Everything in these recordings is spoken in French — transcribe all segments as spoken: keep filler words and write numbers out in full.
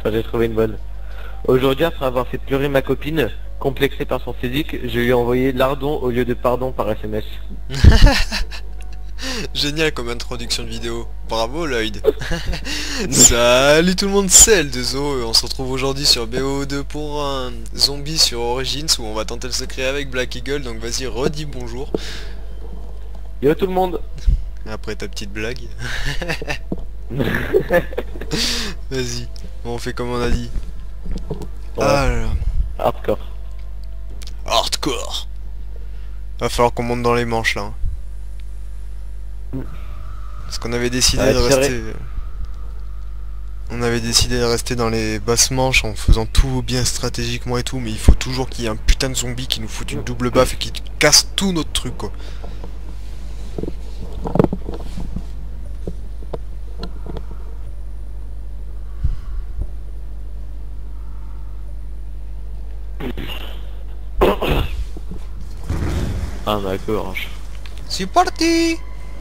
Enfin, j'ai trouvé une bonne. Aujourd'hui, après avoir fait pleurer ma copine, complexée par son physique, je lui ai envoyé lardon au lieu de pardon par S M S. Génial comme introduction de vidéo. Bravo Lloyd. Salut tout le monde, c'est L deux O et on se retrouve aujourd'hui sur B O deux pour un zombie sur Origins où on va tenter le secret avec Black Eagle. Donc vas-y, redis bonjour. Yo tout le monde. Après ta petite blague. Vas-y. Bon, on fait comme on a dit. Ouais. Ah là là. Hardcore. Hardcore. Va falloir qu'on monte dans les manches là. Parce qu'on avait décidé Ouais, de c'est rester... On avait décidé de rester dans les basses manches en faisant tout bien stratégiquement et tout, mais il faut toujours qu'il y ait un putain de zombie qui nous foute une double baffe et qui casse tout notre truc quoi. Ah ma gorge. C'est parti.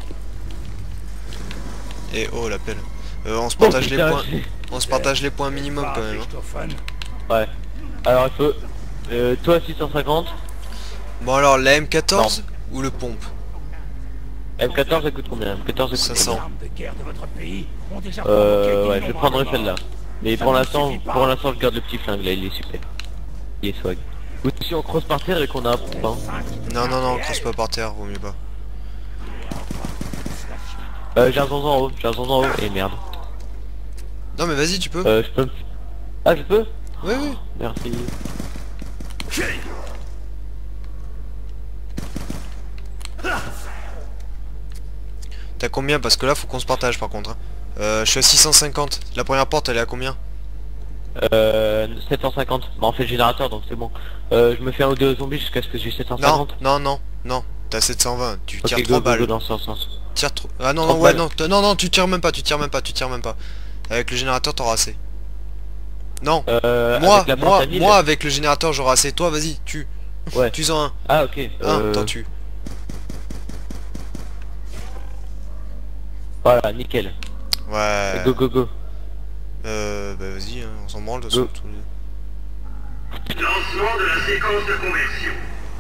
Et oh l'appel. Euh, on se partage Oh, les putain, points. j'ai- On se partage les points minimum quand même. Hein. Ouais. Alors il faut... Euh, toi six cent cinquante. Bon alors la M quatorze ou le pompe? M quatorze ça coûte combien? M quatorze ça coûte cinq cents. combien? Euh... Ouais, je prendrai celle-là. Mais pour l'instant, pour l'instant je garde le petit flingue là, il est super. Il est swag. Ou si on crosse par terre et qu'on a un pompe, hein. Non non non, on crosse pas par terre, vaut mieux pas. Euh, j'ai un zonzon en haut, j'ai un zonzon en haut, et merde. Non mais vas-y tu peux. Euh, je peux... Ah, je peux? Oui oui. Merci. T'as combien? Parce que là faut qu'on se partage par contre. Hein. Euh, je suis à six cent cinquante. La première porte elle est à combien? Euh... sept cent cinquante. Bah on fait le générateur donc c'est bon. Euh, je me fais un ou deux zombies jusqu'à ce que j'ai sept cent Non cinquante. non non non. T'as sept cent vingt. Tu tires Ok, trois go, go, balles. go dans ce sens. Tire trop. Ah non Trois non ouais balles. non t- non non tu tires même pas, tu tires même pas, tu tires même pas. Avec le générateur t'auras assez. Non. Euh, moi avec la moi porte à mille. moi avec le générateur j'aurai assez. Toi vas-y tue. Ouais. Tue-en un. Ah ok. Un, Euh... t'en tues. Voilà, nickel. Ouais. Go go go. Euh bah vas-y hein, on s'en branle de toute Go. façon, tous les deux. Lancement de la séquence de conversion.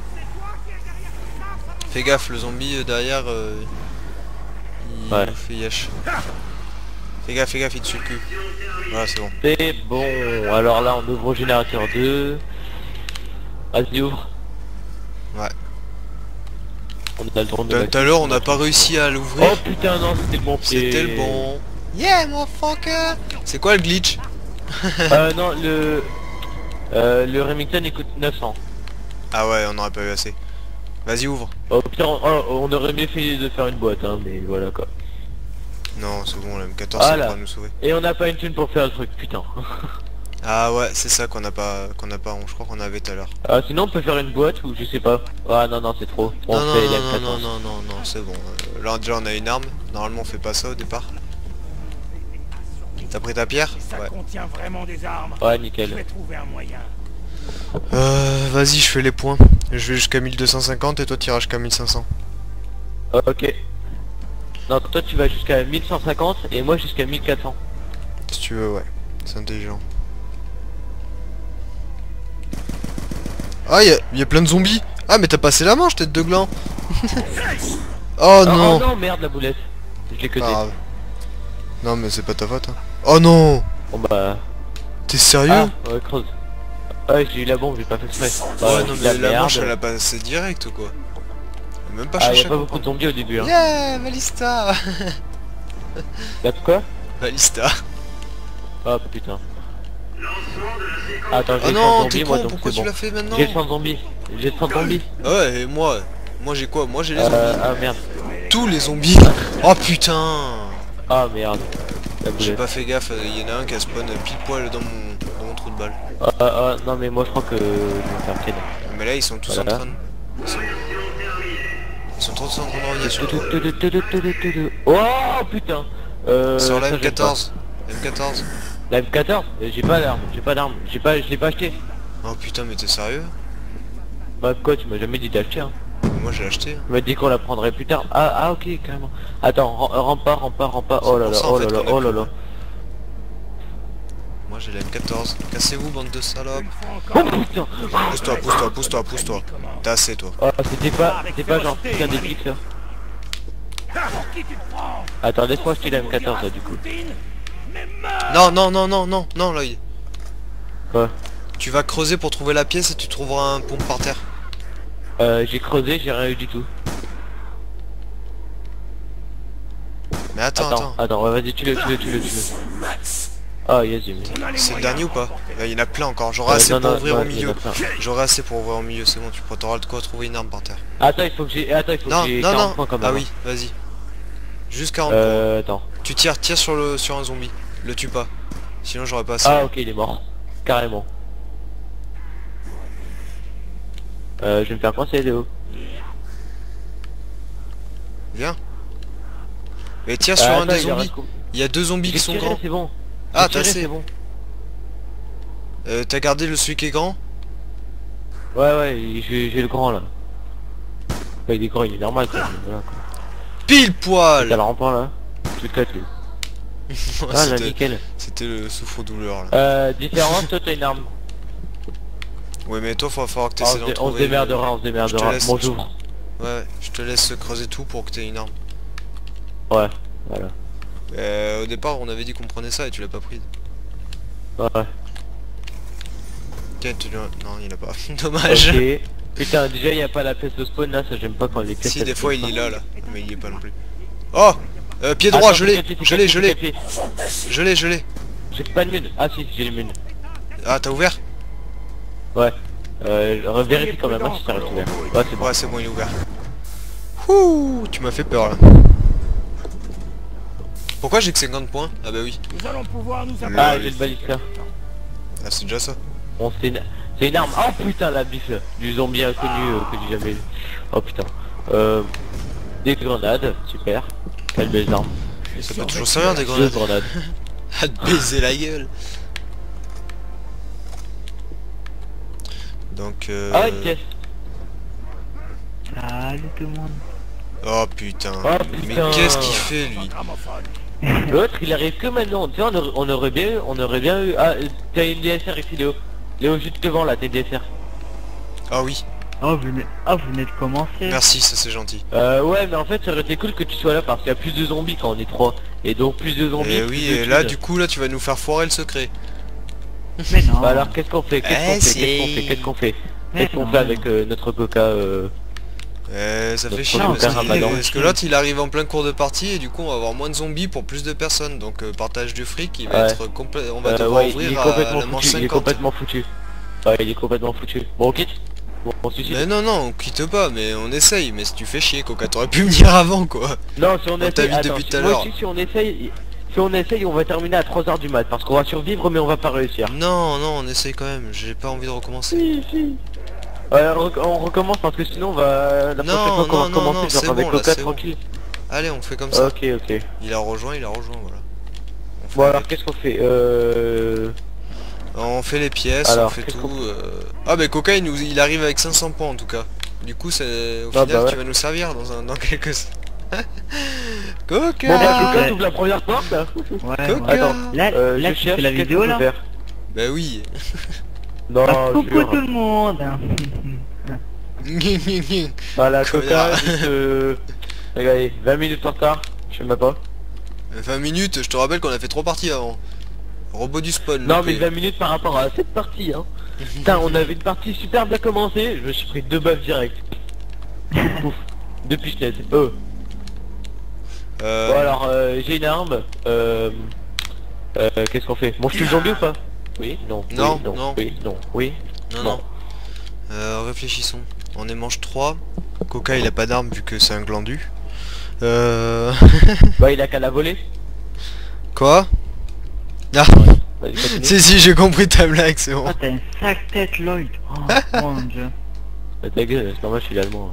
Fais gaffe, le zombie euh, derrière euh, il Ouais. nous fait yesh. Fais gaffe, fais gaffe, il te suit le cul. Voilà c'est bon. C'est bon. Alors là on ouvre au générateur deux. Vas-y ouvre. Ouais. On a le droit de... Tout à l'heure on n'a pas réussi à l'ouvrir. Oh putain non c'était le bon pied. C'était le bon. Yeah motherfucker. C'est quoi le glitch? Euh non le... Euh, le Remington il coûte neuf cents. Ah ouais on aurait pas eu assez. Vas-y ouvre. Au pire on, oh, on aurait mieux fait de faire une boîte hein mais voilà quoi. Non c'est bon, la M quatorze Voilà. ça va nous sauver. Et on n'a pas une thune pour faire le truc putain. Ah ouais c'est ça qu'on n'a pas qu'on n'a pas, je crois qu'on avait tout à l'heure. Ah sinon on peut faire une boîte ou je sais pas. Ah non non c'est trop. On Non non fait non, la non non quatorze. non non non c'est bon. Euh, là déjà on a une arme. Normalement on fait pas ça au départ. T'as pris ta pierre? Ça Ouais. contient vraiment des armes. Ouais Je nickel. vais trouver un moyen. Euh, vas-y, je fais les points. Je vais jusqu'à mille deux cent cinquante et toi tu iras jusqu'à mille cinq cents. Euh, ok. Non toi tu vas jusqu'à mille cent cinquante et moi jusqu'à mille quatre cents. Si tu veux, ouais. C'est intelligent. Ah, y'a y a plein de zombies. Ah, mais t'as passé la manche, tête de gland. Oh Oh non. oh non merde la boulette. Je l'ai que Pas grave. Non, mais c'est pas ta faute. Hein. Oh non. Bon bah... T'es sérieux? Ah ouais creuse. Ouais j'ai eu la bombe, j'ai pas fait exprès. Ouais, non, j'ai mais de la merde. manche elle a passé direct ou quoi? Elle a même pas Ah cherché y'a à pas beaucoup de comprendre. zombies au début hein. Yeah, Balista. Y'a quoi? Balista. Oh putain. Lancement de la séquence. Attends Oh j'ai non, cent t'es zombies moi con, donc pourquoi c'est tu bon. l'as fait maintenant? J'ai cent zombies. J'ai cent zombies. Ouais, et moi Moi j'ai quoi? Moi j'ai les zombies. Euh, ah merde. Tous les zombies. Oh putain. Ah merde. La J'ai boulette. pas fait gaffe, il y en a un qui a spawn pile poil dans mon, dans mon trou de balle. Ah, ah, ah, non mais moi je crois que je vais faire pied là. Mais là ils sont tous Voilà. en train de... Ils sont... ils sont tous en train de revenir sur toi. Oh putain. Euh, Sur la ça, M j'aime quatorze. M quatorze. pas. La M quatorze euh, j'ai pas d'arme, j'ai pas d'arme, j'ai pas, je l'ai pas acheté. Oh putain mais t'es sérieux? Bah quoi, tu m'as jamais dit d'acheter hein. Moi j'ai acheté. Tu m'as dit qu'on la prendrait plus tard. Ah, ah ok carrément. Attends, ram- rampe pas, rampe pas, rampe pas. Oh là pour là, ça, en oh fait, là là, qu'on a oh là plus. là. Moi Moi j'ai la M quatorze. Cassez-vous bande de salopes. Oh putain. Pousse-toi, pousse-toi, pousse-toi, pousse-toi. T'as assez toi. Oh, c'était pas, c'était pas genre qu'un des pics ça. Pour qui tu te prends? Attends, laisse-moi acheter la M quatorze là du coup. Mais meurs! Non, non, non, non, non, non Lloyd. Quoi? Tu vas creuser pour trouver la pièce et tu trouveras un pompe par terre. Euh, j'ai creusé, j'ai rien eu du tout. Mais attends, Attends, attends. attends, ouais, vas-y, tue-le, tue-le, tue-le, tue-le. Ah, yes, j'ai mis. On a les C'est le moyens. dernier ou pas? Là, il y en a plein encore. J'aurai Euh, assez non, pour non, ouvrir ouais, au il y en milieu. a plein. J'aurai assez pour ouvrir au milieu, c'est bon, tu t'auras de quoi trouver une arme par terre. Attends, il faut que j'ai, attends, il faut Non, que j'ai non, quarante non. points quand même. Ah oui, vas-y. Juste quarante points. Euh, attends. Tu tires, tire sur le sur un zombie. Le tue pas. Sinon j'aurais pas assez. Ah, ok, il est mort. Carrément. Euh, je vais me faire coincer, Léo. Viens. Et tire sur Euh, un attends, des il en zombies. reste co- Il y a deux zombies J'ai qui sont tiré, grands. c'est bon. Ah, J'ai t'as tiré, assez. c'est bon. Euh, t'as gardé le celui qui est grand? Ouais, ouais, j'ai j'ai le grand là. Enfin, il est grand, il est normal quoi. Voilà, quoi. Pile T'as poil. le rampant là. Tu le casses lui. Ah là, C'était nickel. c'était le souffre-douleur là. Euh, différence, toi t'as une arme. Ouais mais toi faut falloir que Ah, on, t'essaies se d'en dé- on se trouver. démerdera, on se Je te démerdera. laisse. Bon, j'ouvre. Ouais, je te laisse creuser tout pour que t'aies une arme. Ouais, voilà. Euh, au départ on avait dit qu'on prenait ça et tu l'as pas prise. Ouais. Tiens, tu l'as- non il y en a pas. Dommage. Ok. Putain, déjà y a pas la pièce de spawn là, ça j'aime pas quand les pièces. Si elles des fois il spawnent est pas. là là, mais il est pas non plus. Oh euh, Pied droit, Attends, je fais l'ai, café, fais je l'ai, café, je fais l'ai, café. je l'ai, je l'ai. J'ai pas de mine. Ah si, j'ai le mine. Ah t'as ouvert? Ouais. Euh, vérifie quand même hein, si ça reste ouvert. Ouais, c'est bon. Ouais c'est bon il est ouvert. Ouh, tu m'as fait peur là. Pourquoi j'ai que cinquante points? Ah bah oui. Nous allons pouvoir nous Ah, Ah, approcher. j'ai le balisca. Ah c'est déjà ça. Bon, c'est une... c'est une arme. Oh putain, la bif là. Du zombie inconnu euh, que j'ai jamais vu. Oh putain. Euh... Des grenades, super. Quelle belle arme. Ça peut toujours servir des Deux grenades. grenades. À te baiser la gueule. Donc euh... Ah, une pièce. Salut tout le monde. Oh putain. Oh, Mais putain. qu'est-ce qu'il fait lui? Gramophone. L'autre, il arrive que maintenant. Tu sais, on, aurait- on aurait bien eu... On aurait bien eu... Ah, euh, t'as une D S R ici, Léo. Léo, juste devant là, t'as une D S R. Ah oui, Oh, vous venez, oh, vous venez de commencer. merci, ça c'est gentil. Euh, ouais, mais en fait, ça aurait été cool que tu sois là parce qu'il y a plus de zombies quand on est trois. Et donc, plus de zombies. Et plus oui, de et là thunes. du coup là tu vas nous faire foirer le secret. Mais non. Bah alors, qu'est-ce qu'on fait? Qu'est-ce Eh, qu'on fait? si. Qu'est-ce qu'on fait? Qu'est-ce qu'on fait? Mais Qu'est-ce qu'on non, fait mais avec non. euh, notre coca euh... Euh, ça fait Notre chier premier parce, qu'il- ramadan. parce que l'autre il arrive en plein cours de partie et du coup on va avoir moins de zombies pour plus de personnes. Donc euh, partage du fric il va Ouais. être complet. On va euh, devoir ouais, il est ouvrir à complètement la manche foutu. Il est cinquante. complètement foutu. Ouais, il est complètement foutu. Bon, on quitte. Bon, on se suicide. Mais non non on quitte pas mais on essaye. Mais si tu fais chier Coca t'aurais pu me dire avant quoi. Non, si on, On t'a essaye, vu attends, depuis si- tout à moi l'heure. aussi, si on essaye, si on essaye, on va terminer à trois heures du mat, parce qu'on va survivre, mais on va pas réussir. Non non on essaye quand même. J'ai pas envie de recommencer. Si, si. Ouais, on, rec- on recommence parce que sinon on va la Non, prochaine fois qu'on non, va non, commencer non, genre c'est avec bon, là, Coca c'est bon. tranquille. Allez on fait comme ça. Ok, ok. Il a rejoint, il a rejoint voilà. On fait, Bon alors qu'est-ce qu'on fait euh... on fait les pièces, on Alors, fait qu'est-ce tout. qu'on- euh. Ah bah Coca il, nous... il arrive avec cinq cents points en tout cas. Du coup c'est au Ah, final bah ouais. tu vas nous servir dans un dans quelques. Coca. Bon bah Ah, Coca ouais. ouvre la première porte là. Ouais, Coca. ouais. Attends, Là, euh, là je tu cherche fais la qu'est-ce vidéo qu'on là. peut faire. Bah oui. Non, Ah, coucou jure. tout le monde. Voilà, Coca, Connard. juste, euh... regardez, vingt minutes en retard, je sais même pas. vingt minutes, je te rappelle qu'on a fait trois parties avant. Robot du spawn. Non loupé. mais vingt minutes par rapport à cette partie hein. Putain, on avait une partie super bien commencée, je me suis pris deux baffes direct. Ouf, deux pichenets. Euh. Euh, Bon alors, euh, j'ai une arme. Euh... Euh, qu'est-ce qu'on fait? Bon, je tue le zombie ou pas? Oui, non, Non, oui, non, non. oui, non, oui. non, bon. non. Euh, réfléchissons. On est manche trois. Coca il a pas d'arme vu que c'est un glandu. Euh... Bah il a qu'à la voler. Quoi? Ah, Vas-y, continue. si si j'ai compris ta blague, c'est bon. Ah, t'as une sale tête, Lloyd. Oh mon dieu. Bah, ta gueule, c'est normal, je suis allemand.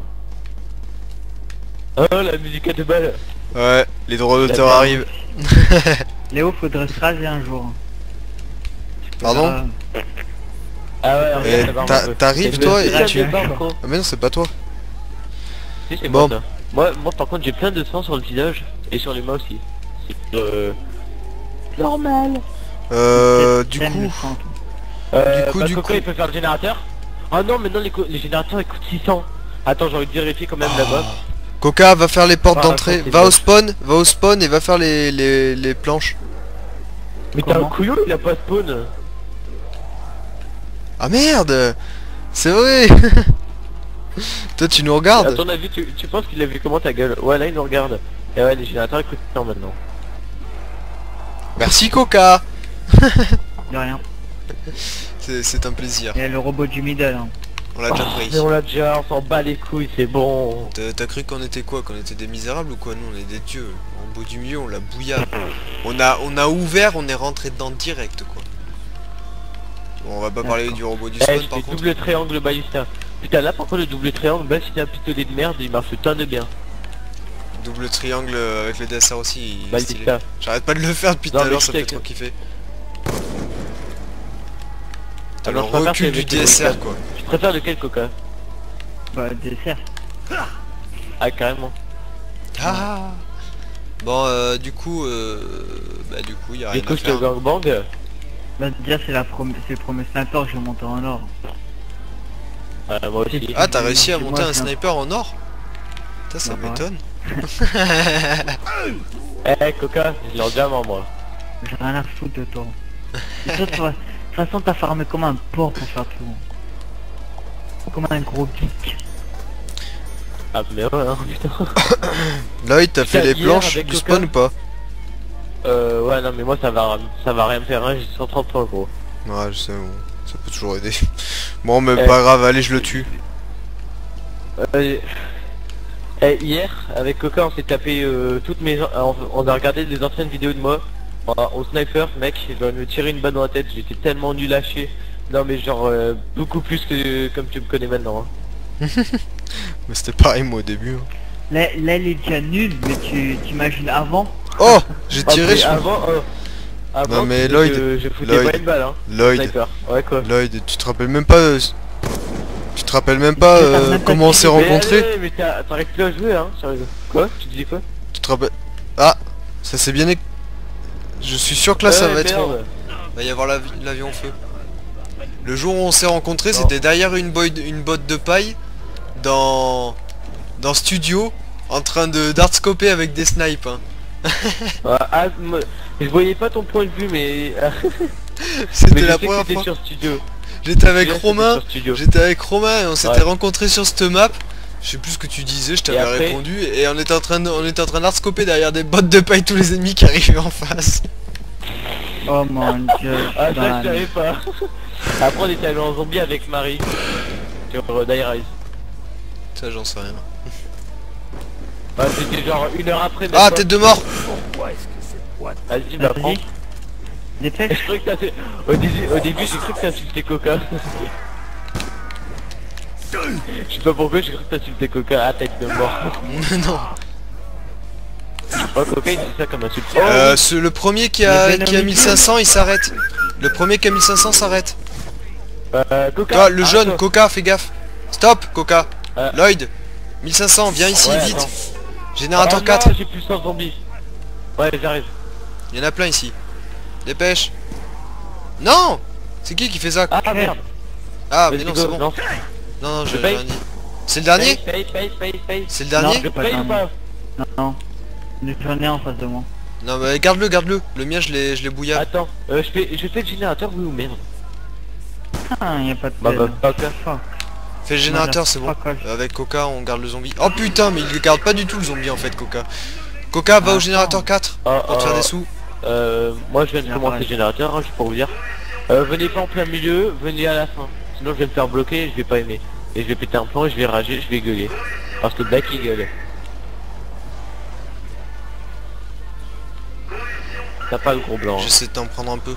Oh la musique de balle. Ouais, les droits d'auteur D'accord. arrivent. Léo, faudrait se raser un jour. Pardon? Euh, Ah ouais, Eh, regarde, ça barbe t'a- un peu. t'arrives, C'est toi, le- et c'est tu- la barbe, gros. Ah mais non c'est pas toi. Si, c'est Bon. moi, ça. Moi, moi par contre j'ai plein de sang sur le visage et sur les mains aussi. C'est euh... normal. Euh, du J'aime le coup... centre. Euh, Du coup, bah, du Coco, coup- il peut faire le générateur. Ah non, maintenant les, co- les générateurs ils coûtent six cents. Attends, j'ai envie de vérifier quand même là-bas. Coca va faire les portes Ah, d'entrée, ça, c'est va bien. au spawn, va au spawn et va faire les, les, les planches. Mais t'as un Comment couillon, il a pas spawn. Ah merde. C'est vrai. Toi tu nous À regardes. ton avis, tu, tu penses qu'il a vu comment ta gueule? Ouais, là il nous regarde. Et ouais, les générateurs ils coûtent six cents maintenant. Merci Coca. De rien. C'est c'est un plaisir. Il y a le robot du middle. Hein. On l'a déjà Oh, pris. mais on l'a déjà, on s'en bat les couilles, c'est bon. T'as t'as cru qu'on était quoi? Qu'on était des misérables ou quoi? Nous on est des dieux. En beau du milieu on l'a bouillard. On a, on a ouvert, on est rentré dedans direct quoi. Bon on va pas parler du robot du Eh, spawn je par fais contre. double triangle balista. Putain, là par contre le double triangle, même si t'as un pistolet de merde, il marche tant de bien. Double triangle avec le D S R aussi, il est stylé. Balista. J'arrête pas de le faire depuis tout Non, à mais l'heure, je ça sais fait que- trop kiffer. T'as le Alors, je préfère recul que du avec D le S R Balista. quoi. Je préfère lequel Coca? Bah dessert. Ah carrément. Ah. Bon euh, du coup euh, bah du coup il y a Du rien coup à j'étais au faire. gangbang. Bah déjà c'est la prom c'est le premier sniper que je monte en or. Ah, moi aussi. Ah t'as réussi à Moi, monter un c'est un- sniper en or? Putain ça Bah, ouais. m'étonne. Eh Coca, j'ai en diamant moi. J'ai rien à foutre de toi. Et toi, toi, de toute façon t'as farmé comme un porc pour faire tout. Comme un gros geek. Ah mais ouais hein, putain. Lloyd t'as fait Putain, les hier, planches avec du Coca. spawn ou pas? Euh ouais non mais moi ça va ça va rien me faire, hein, j'ai cent trente points gros. Ouais je sais, bon, ça peut toujours aider. Bon mais Eh. pas grave, allez je le tue. Euh, eh, hier avec Coca on s'est tapé euh, toutes mes... On, on a regardé des anciennes vidéos de moi. On, au sniper mec, je dois me tirer une balle dans la tête, j'étais tellement nul à chier. Non mais genre euh, beaucoup plus que comme tu me connais maintenant. Hein. Mais c'était pareil moi au début. hein. Là, là il est déjà nul, mais tu t'imagines avant. Oh j'ai Ah, tiré mais sur... avant, euh, avant Non, mais tu- Lloyd, je, je foutais Lloyd, pas une balle hein. Lloyd, Sniper. Ouais quoi. Lloyd, tu te rappelles même pas... euh, Tu te rappelles même pas Tu te euh, rappelles même pas comment on qui s'est Mais rencontrés? allez, mais t'as- t'arrives plus à jouer hein, sérieux. Quoi? Tu disais quoi? Tu te rappelles... Ah ça s'est bien... é- Je suis sûr que là ça Ouais, va être... merde. Va y avoir l'avi- l'avion feu. Le jour où on s'est rencontrés, Non. c'était derrière une, boy- une botte de paille dans dans studio en train de dartscoper avec des snipes. Hein. Ouais, ah, me- je voyais pas ton point de vue mais... mais C'était je la sais que première c'était fois. sur studio. J'étais avec Là, c'était Romain. sur studio. J'étais avec Romain et on s'était Ouais. rencontrés sur cette map. Je sais plus ce que tu disais, je t'avais après- répondu et on était en train de, on était en train d'artscoper derrière des bottes de paille tous les ennemis qui arrivaient en face. Oh mon dieu. je suis Ah dans ça la je savais pas. Après on était allé en zombie avec Marie. Sur euh, Die Rise. Ça j'en sais rien. Ah c'était genre une heure après. même Ah pas. tête de mort. Pourquoi est-ce que cette boîte... Vas-y bah prends. Vas-y. Dépêche. Je croyais que t'as... Au début, au début j'ai cru que t'insultais Coca. Je sais pas pourquoi j'ai cru que t'insultais Coca. Ah tête de mort. Non. Oh Coca il dit ça comme insulte. Oh, Euh, ce- le premier qui a, Les qui a mille cinq cents il s'arrête. Le premier qui a mille cinq cents s'arrête. euh, Coca. Toi le jeune, arrête-toi. Coca, fais gaffe. Stop Coca. Euh. Lloyd, mille cinq cents, viens ici Ouais, vite. attends. Générateur Ah, quatre. non, j'ai plus cent zombies. Ouais j'arrive. Il y en a plein ici. Dépêche. Non. C'est qui qui fait ça? Ah merde. Ah mais Vas-y, non go. c'est bon. Non. Non non j'ai Je paye. rien dit. C'est le dernier? Paye, paye, paye, paye, paye. C'est le dernier? Je paye ou pas? Non, non. J'en ai en face de moi. Non mais garde-le, garde-le. Le mien je l'ai je l'ai bouillard. Attends, euh, je fais, je fais le générateur oui ou merde? Ah, y a pas de Bah peine. bah Coca. Fuck. Fais le générateur c'est bon. Fuck all. Euh, Avec Coca on garde le zombie. Oh putain mais il le garde pas du tout le zombie en fait Coca. Coca va au Attends. générateur quatre Ah, pour te faire ah, des sous. Euh, moi je viens de Bien, commencer pareil. le générateur, hein, juste pour vous dire. Euh, venez pas en plein milieu, venez à la fin. Sinon je vais me faire bloquer et je vais pas aimer. Et je vais péter un plan et je vais rager, je vais gueuler. Parce que Black il gueule. T'as pas le gros blanc. hein. J'essaie de t'en prendre un peu.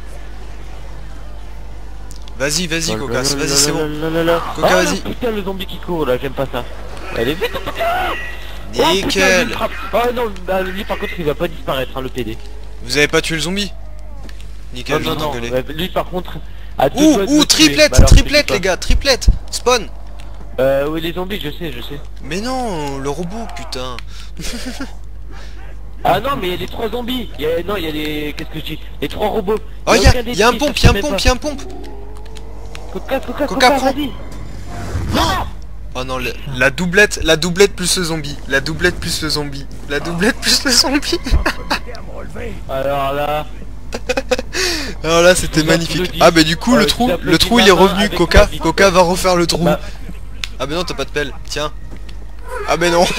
Vas-y, vas-y, Oh, Coca, là, vas-y, là, c'est là, bon. là, là, là. Coca, Ah, vas-y. putain le zombie qui court là, j'aime pas ça. Allez vite. Oh, putain, il Nickel. me frappe. Oh non, bah, lui par contre il va pas disparaître hein, le P D. Vous avez pas tué le zombie? Non Nickel, je non vais non, t'engueuler. ouais, lui par contre... à deux Ouh, doigts de ouh, me tuer. triplette, Bah, alors, je te triplette dis les pas. gars, triplette. Spawn. Euh oui les zombies je sais, je sais. Mais non, le robot, putain. Ah non, mais il y a les trois zombies. Il y a... Non, il y a les... Qu'est-ce que je dis? Les trois robots. Oh, il y a, aucun y a un d'esprit, pompe, ça il y a un se fait pompe, pas. il y a un pompe. Coca, Coca, Coca, Coca, prends. vas-y. Oh non, le- la doublette, la doublette plus le zombie. La doublette plus le zombie. La doublette plus le zombie. Alors là... Alors là, c'était Je vous magnifique. applaudis. Ah bah du coup, Euh, le je trou, vous le applaudis trou il est ma main revenu. avec Coca, ma vie. Coca va refaire le trou. Bah, Ah bah non, t'as pas de pelle. Tiens. Ah bah non.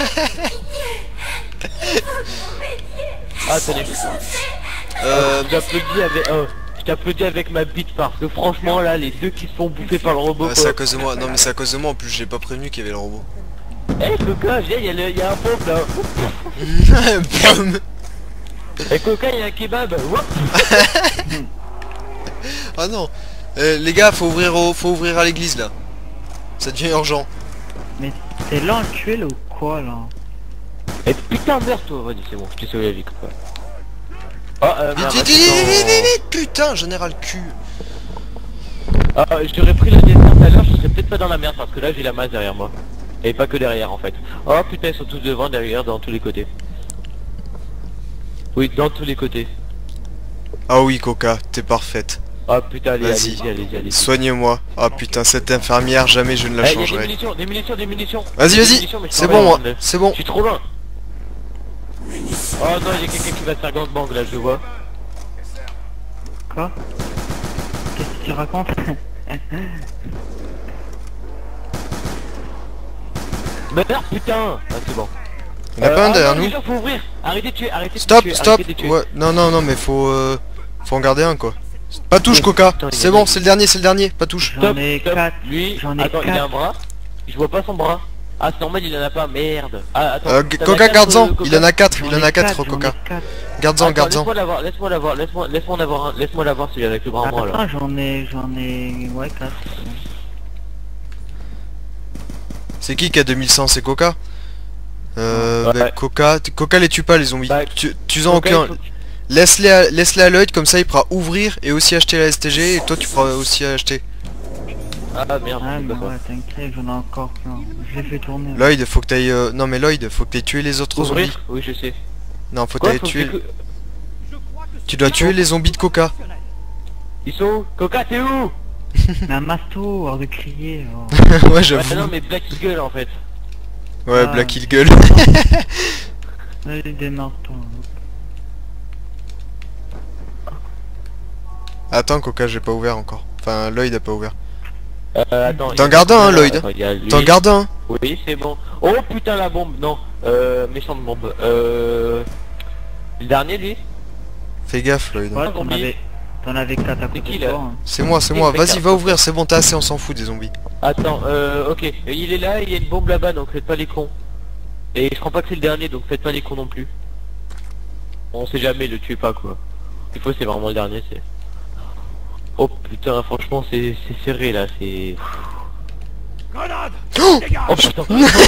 Ah, tenez. Euh, Je t'applaudis avec... euh, je t'applaudis avec ma bite parce que franchement là, les deux qui se font bouffer par le robot. ah, c'est quoi. à cause de moi. Non mais c'est à cause de moi. En plus, j'ai pas prévenu qu'il y avait le robot. Eh Coca, viens, il y, a le- il y a un pompe là. Bam. Eh Coca, il y a un kebab. Wouah. Ah non. Euh, les gars, faut ouvrir au, faut ouvrir à l'église là. Ça devient urgent. Mais t'es là en tuel ou quoi là? Eh putain, merde toi. Vas-y, c'est bon, je t'ai sauvé la vie Coca. Oh, euh, Vite, merde, vite, vite, attends. vite, vite, vite, putain, général cul. Ah, euh, je t'aurais pris le dessin tout à l'heure, je serais peut-être pas dans la merde parce que là j'ai la masse derrière moi. Et pas que derrière en fait. Oh putain, ils sont tous devant, derrière, dans tous les côtés. Oui, dans tous les côtés. Ah oui, Coca, t'es parfaite. Oh putain, allez, Vas-y. allez-y, allez-y, allez-y. Soigne-moi. Ah putain, cette infirmière, jamais je ne la Eh, y a des changerai. munitions, des munitions, des munitions. Vas-y, Des vas-y. munitions, mais je C'est peux bon, rien moi. prendre. C'est bon. Je suis trop loin. Oh non, il y a quelqu'un qui va se faire gangbang là, je vois. Quoi? Qu'est-ce que tu racontes? Merde, putain. Ah c'est bon. Il y en a pas un ah, derrière non, nous. les gens, faut ouvrir. Arrêtez de tuer, arrêtez Stop, de tuer. stop. arrêtez de tuer. Ouais, non, non, non, mais faut, euh, faut en garder un quoi. Pas touche, Oh, Coca. putain, il y C'est a bon, des- c'est le dernier, c'est le dernier. Pas touche. J'en Stop, ai stop. quatre. Lui, J'en ai attends, il a un quatre. bras. Je vois pas son bras. Ah c'est normal, il en a pas, merde. Ah attends. Euh, t'en as Coca, quatre, garde-en. euh, Coca Il en a quatre, il J'en en ai a quatre, j'en ai Coca. quatre. Garde-en, Attends, garde-en. laisse-moi l'avoir, laisse-moi l'avoir, laisse-moi laisse-moi en avoir un, laisse-moi l'avoir celui avec le bras en bras là. Attends, j'en ai, j'en ai, ouais, quatre. C'est qui qui a deux mille cent? C'est Coca. Euh, Ouais. bah, Coca, Coca les tue pas les zombies. Bah, Tu, tu en Coca, aucun. il faut- Laisse-les à, laisse-les à Lloyd, comme ça il pourra ouvrir et aussi acheter la S T G et toi tu pourras aussi acheter. Ah merde, Ah, c'est mais pas ça. ouais, t'inquiète, j'en ai encore plein. Je l'ai fait tourner. là. Lloyd, faut que t'ailles... euh, Non mais Lloyd, faut que t'aies tué les autres zombies. Ouvrir? Oui je sais. Non, faut que Quoi, t'ailles faut que tuer... tu- Tu dois tuer les zombies de Coca. Ils sont où? Coca t'es où? Mais un masto, hors de crier. oh. Ouais, Ouais, j'avoue. non mais Black Eagle en fait. Ouais, Ah. Black Hill Gueule. Allez, démarre-toi. Attends, Coca, j'ai pas ouvert encore. Enfin, Lloyd a pas ouvert. Euh, attends. T'en il y a- gardes un, hein, Ah, Lloyd. attends, il y a lui. T'en gardes un. Oui c'est bon. Oh putain la bombe, non. Euh, méchante bombe. Euh... Le dernier lui? Fais gaffe, Lloyd. Ouais, t'en zombie. avais, t'en avais quatre à C'est côté qui, de là toi. hein. C'est moi, c'est Qui moi. fait Vas-y, carte va ouvrir, c'est bon, t'as assez, on s'en fout des zombies. Attends, euh, ok. Il est là, il y a une bombe là-bas, donc faites pas les cons. Et je crois pas que c'est le dernier, donc faites pas les cons non plus. On sait jamais, le tuez pas quoi. Il faut c'est vraiment le dernier, c'est... Oh putain, franchement c'est c'est serré là, c'est... Grenade! Oh Oh putain.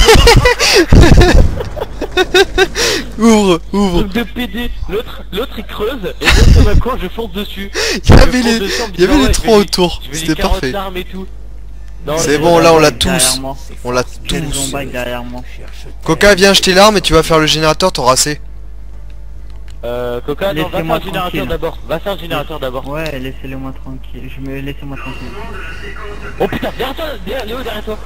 Ouvre, ouvre. Truc de P D. L'autre, l'autre il creuse, et moi sur ma cour je fonce dessus. Il y avait Je fonce les, dessus en me il y avait disant, les ouais, trois je vais- autour. je vais C'était les carottes parfait. d'armes et tout. Non, C'est je- bon, là on l'a Derrière tous. moi. On l'a J'ai le tous. zombie derrière moi. Coca, viens acheter l'arme et tu vas faire le générateur, t'auras assez. Euh, Coca, non, va faire Laissez-moi un générateur tranquille. d'abord. Va faire un générateur d'abord. Ouais, laissez-le moi tranquille. Je me laissez-moi tranquille. Oh putain, derrière toi, derrière, Léo, derrière toi.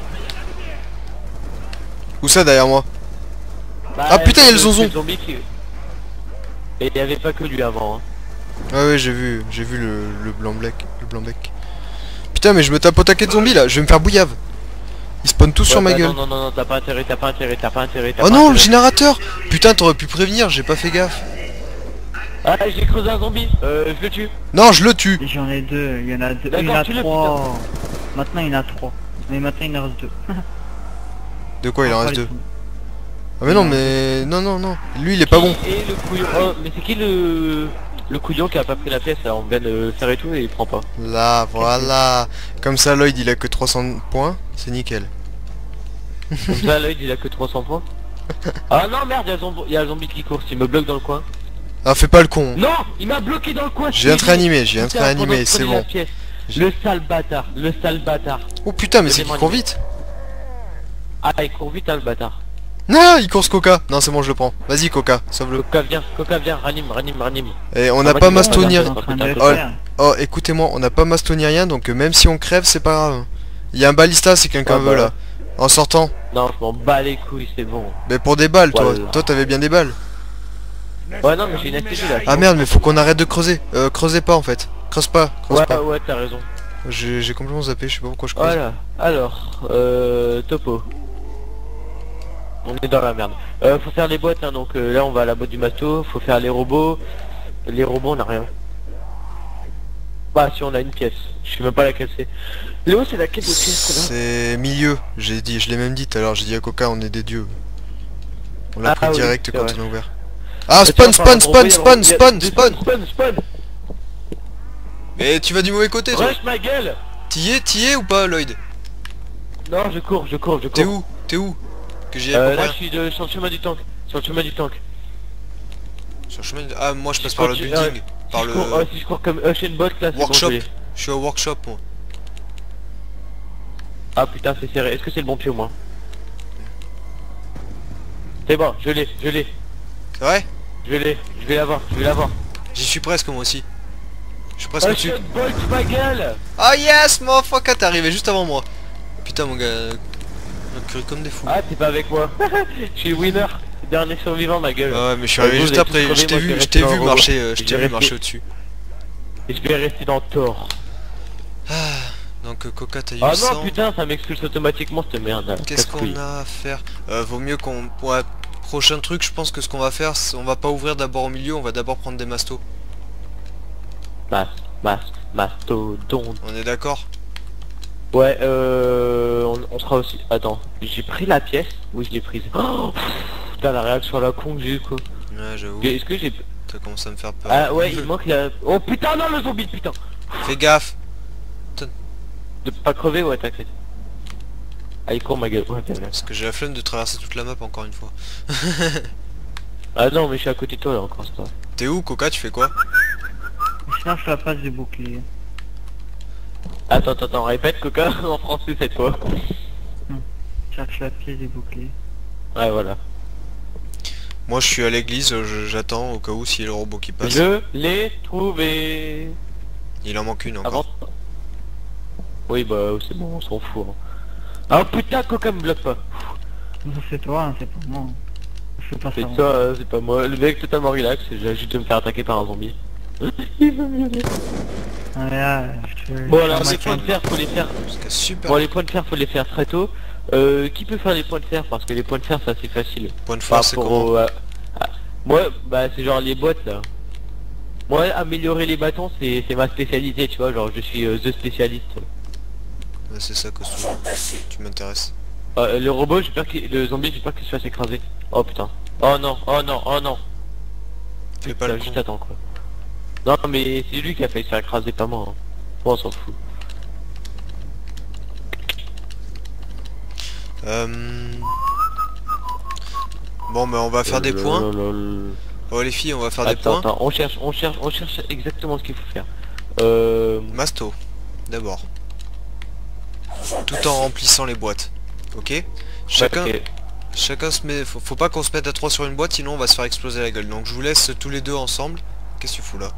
Où ça derrière moi? Bah, Ah, putain, il y a le zonzon. zombie qui... Et il y avait pas que lui avant. Hein. Ah ouais, j'ai vu, j'ai vu le, le blanc bec, le blanc bec. Putain, mais je me tape au taquet de zombies là, je vais me faire bouillave. Ils spawnent tous Ouais, sur ma bah, gueule. Non, non, non, non, t'as pas intérêt, t'as pas intérêt, t'as pas intérêt. t'as Oh pas non, le intérêt. générateur. Putain, t'aurais pu prévenir, j'ai pas fait gaffe. Ah, j'ai creusé un zombie, euh, je le tue. Non, je le tue. J'en ai deux, il y en a deux, il y D'accord, en a tu le trois. Maintenant il y en a trois. Mais maintenant il en reste deux. De quoi il en Pas reste les deux? zombies. Ah mais non, mais... Non, non, non. Lui, il est pas bon. Et le couillon, oh, mais c'est qui le... Le couillon qui a pas pris la pièce là, on vient de faire et tout et il prend pas. Là, voilà. Comme ça, Lloyd, il a que trois cents points. C'est nickel. Comme ça, l'œil il a que trois cents points. Ah non, merde, il y a zomb- il y a un zombie qui court, il me bloque dans le coin. Ah, fais pas le con. Non, il m'a bloqué dans le coin. Je viens de réanimer, je viens de Putain, réanimer, pendant que c'est je prenais la bon. pièce. Le sale bâtard, le sale bâtard. Oh putain, mais c'est qu'il Donnez-moi court une- vite. Ah, il court vite, hein, le bâtard. Non, il course Coca. Non, c'est bon, je le prends. Vas-y, Coca, sauve-le. Coca viens, Coca viens, ranime, ranime, ranime. Et on Ah, n'a moi, pas tu masto m'as ni pas rien. en train de le Oh, faire. oh, écoutez-moi, on n'a pas masto ni rien, donc euh, même si on crève, c'est pas grave. Il y a un balista si quelqu'un Ouais, veut bah, là. En sortant. Non, je m'en bats les couilles, c'est bon. Mais pour des balles, toi. Voilà. Toi, t'avais bien des balles. Ouais, non, mais j'ai une S T G là. Ah merde, mais faut qu'on arrête de creuser. Euh, creusez pas en fait. Creuse pas. Creuse Ouais, pas. ouais, t'as raison. J'ai j'ai complètement zappé, je sais pas pourquoi je creuse. Voilà. Alors, euh, topo. On est dans la merde. Euh, faut faire les boîtes, hein, donc euh, là on va à la boîte du masto, faut faire les robots. Les robots, on a rien. Bah, si on a une pièce. Je sais même pas laquelle c'est. Léo, c'est laquelle de pièce qu'on a? C'est milieu, j'ai dit, je l'ai même dit tout à l'heure, j'ai dit à Coca on est des dieux. On l'a Ah pris oui, direct c'est quand vrai. on a ouvert. Ah Et spawn, tu vas spawn, pas spawn, envoyer spawn, un- spawn, il y a- spawn. Spawn, spawn. Mais tu vas du mauvais côté toi. Rush ma gueule. T'y es, t'y es ou pas Lloyd? Non, je cours, je cours, je cours. T'es où? T'es où? Que j'y ai euh, pas Là, pas je suis de- sur le chemin du tank. Sur le chemin du tank. Sur le chemin de- Ah moi je passe Je par le continue- building. Si, Par je le cours, euh, si je cours comme Ocean Bot, là, c'est bon, workshop. je l'ai. Je suis au workshop moi. Ah putain, c'est serré. Est-ce que c'est le bon pied au moins? C'est bon, je l'ai, je l'ai, C'est vrai? je l'ai, je vais l'avoir, je vais l'avoir. J'y suis presque moi aussi. Je suis presque dessus. Ocean Bot, ma gueule. Oh yes motherfucker, t'es arrivé juste avant moi. Putain mon gars. On a cru comme des fous. Ah, t'es pas avec moi. Je suis winner. Dernier survivant, ma gueule. Ah ouais mais je suis Ouais, arrivé vous, juste vous avez après, tous je t'ai crevé, moi, vu, je je t'ai vais vu rester marcher, dans le euh, je robot. t'ai Je vais vu marcher rester- au-dessus. Et je vais rester dans le tort. Donc euh, Coca t'as eu Ah cent. non, putain, ça m'expulse automatiquement cette merde. là. Qu'est-ce Casse-couille. qu'on a à faire? euh, Vaut mieux qu'on... Ouais, prochain truc, je pense que ce qu'on va faire, c'est on va pas ouvrir d'abord au milieu, on va d'abord prendre des mastos. Mas, mas, mastodonte. On est d'accord? Ouais, euh... On, on sera aussi... Attends, j'ai pris la pièce? Oui, je l'ai prise. Oh, pff, putain, la réaction à la con que j'ai eu, quoi. Ouais, j'avoue, Est-ce que j'ai... ça commence à me faire peur. Ah ouais, il manque la... Oh putain, non, le zombie, putain. Fais gaffe. De pas crever, ouais, t'inquiète. Ah, il court, ma gueule. Ouais, bien, bien. Parce que j'ai la flemme de traverser toute la map encore une fois. Ah non, mais je suis à côté de toi, là, encore, c'est pas... T'es où Coca? Tu fais quoi? Je cherche la place du bouclier. Attends, attends, attends, répète, Coca, en français cette fois. Je cherche la pièce du bouclier. Ouais, voilà. Moi je suis à l'église, euh, je- j'attends au cas où s'il y a le robot qui passe. Je l'ai trouvé. Il en manque une encore. Avant. Oui, bah, c'est bon, on s'en fout. hein. Ah putain, Coca me bloque pas. Non, c'est toi, hein, c'est pas moi. Je fais pas C'est ça. ça, euh, c'est pas moi. Le mec totalement relax, j'ai juste de me faire attaquer par un zombie. Il veut mieux. Ah, là, je... Bon je alors fais les ma points de cam. fer faut les faire. Parce que super. Bon les points de fer faut les faire très tôt. Euh, qui peut faire les points de fer? Parce que les points de fer ça c'est facile. Point de Par force c'est rapport comment? au, euh, à- Moi bah c'est genre les boîtes là. Moi améliorer les bâtons c'est c'est ma spécialité tu vois, genre je suis euh, the spécialiste. Ouais, c'est ça que tu m'intéresses. Euh, le robot j'ai peur qu'il... Le zombie j'ai peur qu'il se fasse écraser. Oh putain. Oh non, oh non, oh non. Fais pas Putain, le juste con. attends quoi. Non mais c'est lui qui a failli se faire écraser pas moi. Hein. Bon on s'en fout. Euh... Bon mais on va faire des points. Lololol. Oh les filles on va faire des Attends, points. attends, on cherche, on cherche, on cherche exactement ce qu'il faut faire. Euh... Masto, d'abord. Tout en remplissant les boîtes. Ok. Chacun, ok. chacun se met. Faut, faut pas qu'on se mette à trois sur une boîte, sinon on va se faire exploser la gueule. Donc je vous laisse tous les deux ensemble. Qu'est-ce que tu fous là?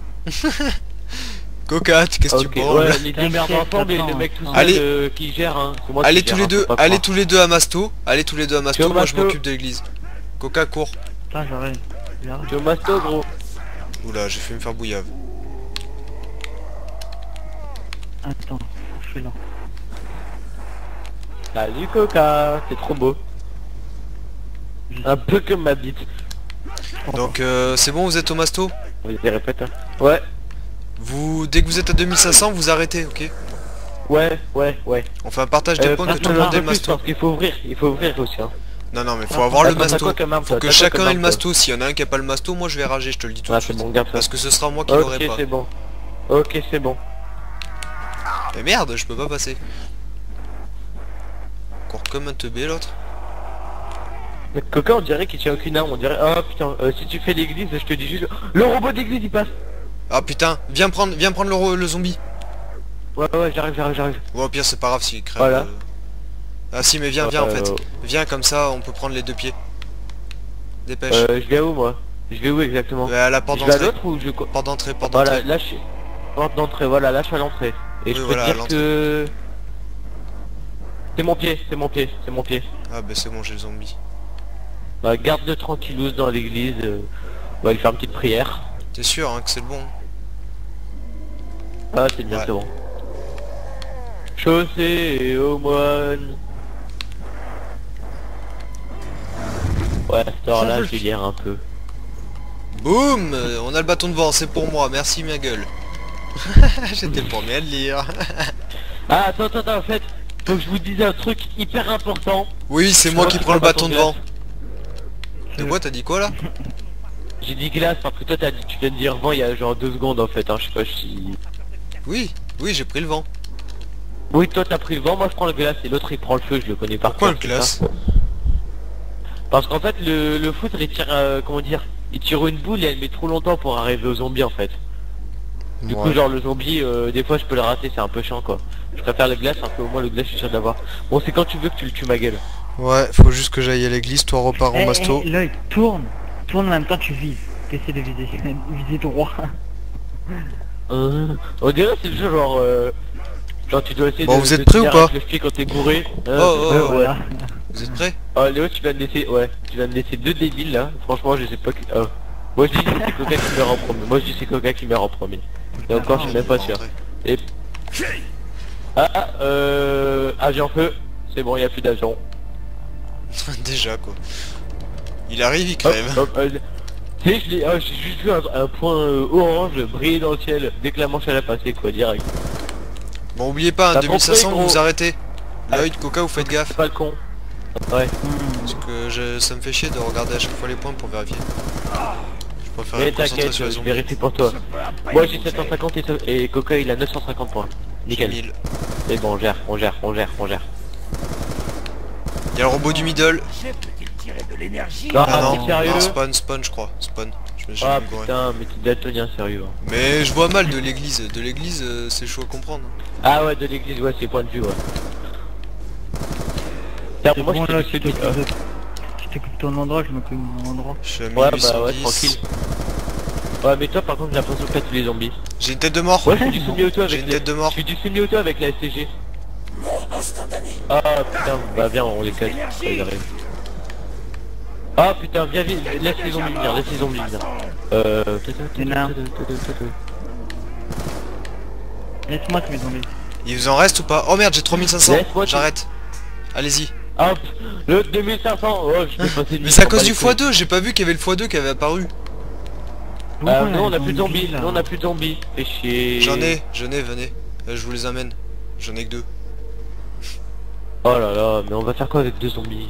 Coca, qu'est-ce que Ok, tu branles? ouais, les deux merdes ensemble et le mec tout seul Allez. euh, qui gère, hein. C'est moi Allez qui tous gère, les hein, deux, faut pas allez croire. tous les deux à Masto. Allez tous les deux à Masto. Tu vas Moi je Masto. m'occupe de l'église. Coca court. Putain, j'arrive. J'arrive. Tu es au masto gros. Oula, j'ai fait me faire bouillave. Attends, je suis là. Salut Coca, c'est trop beau. Un peu comme ma bite. Donc euh, c'est bon, vous êtes au Masto? Vas-y répète. Hein. Ouais, Vous, dès que vous êtes à deux mille cinq cents, vous arrêtez, ok? ouais, ouais, ouais. On fait un partage des Euh, points que passe tout le un monde ait peu le plus, Masto. parce qu'il faut ouvrir, il faut ouvrir aussi. Hein. Non non mais faut Ah, avoir le T'as quoi- t'as masto. quoi comme arme, Faut toi que T'as quoi chacun comme ait le arme, toi masto. S'il y en a un qui a pas le masto, moi je vais rager, je te le dis tout Ah de c'est suite. bon, garde ça. Parce que ce sera moi qui Ok l'aurai pas. c'est bon. Ok c'est bon. Mais merde, je peux pas passer. Encore comme un teubé l'autre. Mais Coca on dirait qu'il tient aucune arme, on dirait... Oh putain, euh, si tu fais l'église, je te dis juste... Le robot d'église il passe. Ah putain, viens prendre, viens prendre le, ro- le zombie. Ouais ouais j'arrive, j'arrive, j'arrive. Ouais au pire c'est pas grave s'il crève. Voilà. euh. Ah si, mais viens, viens en Euh, fait. Viens, comme ça, on peut prendre les deux pieds. Dépêche. Euh, je vais où moi? Je vais où exactement? Ouais, à la porte Je vais à d'entrée. l'autre ou je... Porte d'entrée, porte Voilà, d'entrée. là je suis... Porte d'entrée, voilà, là je suis à l'entrée. Et Oui, je peux voilà, à te dire l'entrée. que... C'est mon pied, c'est mon pied, c'est mon pied. Ah bah c'est bon, j'ai le zombie. Bah, garde-le tranquillou dans l'église. euh, On va lui faire une petite prière. T'es sûr hein, que c'est le bon? Ah, c'est bien, Ouais. c'est bon. Chaussée et aumône. Ouais, à cette heure-là, je vais lire un peu. Boum, euh, on a le bâton de vent, c'est pour moi, merci ma gueule. J'étais le premier à le lire. Ah, attends, attends, attends, en fait, faut que je vous dise un truc hyper important. Oui, c'est moi qui prends le bâton de vent. De Euh, quoi, t'as dit quoi là? J'ai dit glace parce que toi, t'as dit, tu viens de dire vent il y a genre deux secondes en fait, hein, je sais pas si... Oui, oui, j'ai pris le vent. Oui, toi t'as pris le vent, moi je prends le glace et l'autre il prend le feu, je le connais pas. Pourquoi le glace? Parce qu'en fait, le, le foudre il tire, euh, comment dire, il tire une boule et elle met trop longtemps pour arriver au zombie en fait. Du coup, Ouais. genre le zombie, euh, des fois je peux le rater, c'est un peu chiant quoi. Je préfère le glace, parce qu'au moins le glace je suis sûr d'avoir. Bon, c'est quand tu veux que tu le tues ma gueule. Ouais, faut juste que j'aille à l'église, toi repars en eh, masto. eh, l'œil tourne, tourne en même temps tu vises. T'essaies de viser, viser droit. Euh, on dirait c'est le jeu genre... Euh, genre tu dois essayer Bon, de... vous êtes de prêts tenir ou pas avec le pied quand t'es bourré. Euh, Oh, oh, euh, oh. ouais. Voilà. Vous êtes prêts? Oh Léo, tu viens de laisser, ouais, tu viens de laisser deux débiles là. Franchement, je sais pas qui... oh. Moi je dis c'est Coca qui meurt en premier. Moi je dis c'est Coca qui meurt en premier. Et encore, je suis même pas sûr. Et... Ah, ah, euh... Agent feu. C'est bon, il y a plus d'agent. Déjà quoi. Il arrive, il Hop, crève. hop, euh, tu sais, je l'ai- oh, j'ai juste vu un, un point euh, orange briller dans le ciel dès que la manche elle a passé quoi, direct. Bon, oubliez pas, hein, T'as deux mille cinq cents, compris, vous gros. arrêtez. Lloyd, Coca, vous faites gaffe. C'est pas le con. Ouais. Parce que je, ça me fait chier de regarder à chaque fois les points pour vérifier. Je préfère Mais me concentrer t'inquiète, sur les je zombies. vérifie pour toi. Moi j'ai sept cent cinquante et, so- et Coca il a neuf cent cinquante points. Nickel. mille. C'est bon, on gère, on gère, on gère, on gère. Il y a le robot du middle. Peut-il tirer de l'énergie? Non, Ah ah, non, t'es sérieux? non, spawn, spawn je crois. Spawn. Je me suis Ah gouré. putain, mais t'es daltonien sérieux. hein. Mais je vois mal de l'église. De l'église, euh, c'est chaud à comprendre. Ah ouais, de l'église, ouais, c'est point de vue, ouais. Tiens, C'est moi bon je là, t'ai tu dit... t'occupes tu t'occupes ton endroit, je m'occupe de mon endroit. Je suis à Ouais, mille huit bah cent ouais, dix. tranquille. Ouais, mais toi par contre j'ai l'impression que t'as tous les zombies. J'ai une tête de mort. Ouais, je fais du semi-auto J'ai avec une les... tête de mort. Je fais du semi-auto avec la S C G. Ah putain, bah viens, on les casse. Ça, ils arrivent. Ah putain, viens, viens, laisse les zombies venir, laisse les zombies venir. Euh... Il y en a un. Laisse-moi tous les zombies. Il vous en reste ou pas? Oh merde, j'ai trois mille cinq cents. Laisse-moi, tu- J'arrête. Allez-y. Hop, le deux mille cinq cents. Oh, je vais passer Mais c'est à cause du fois deux. J'ai pas vu qu'il y avait le fois deux qui avait apparu. Ah, Pourquoi nous on les a plus de zombies, là nous on a plus de zombies. Fais chier. J'en ai, j'en ai, venez. Euh, je vous les amène. J'en ai que deux. Oh là là, mais on va faire quoi avec deux zombies?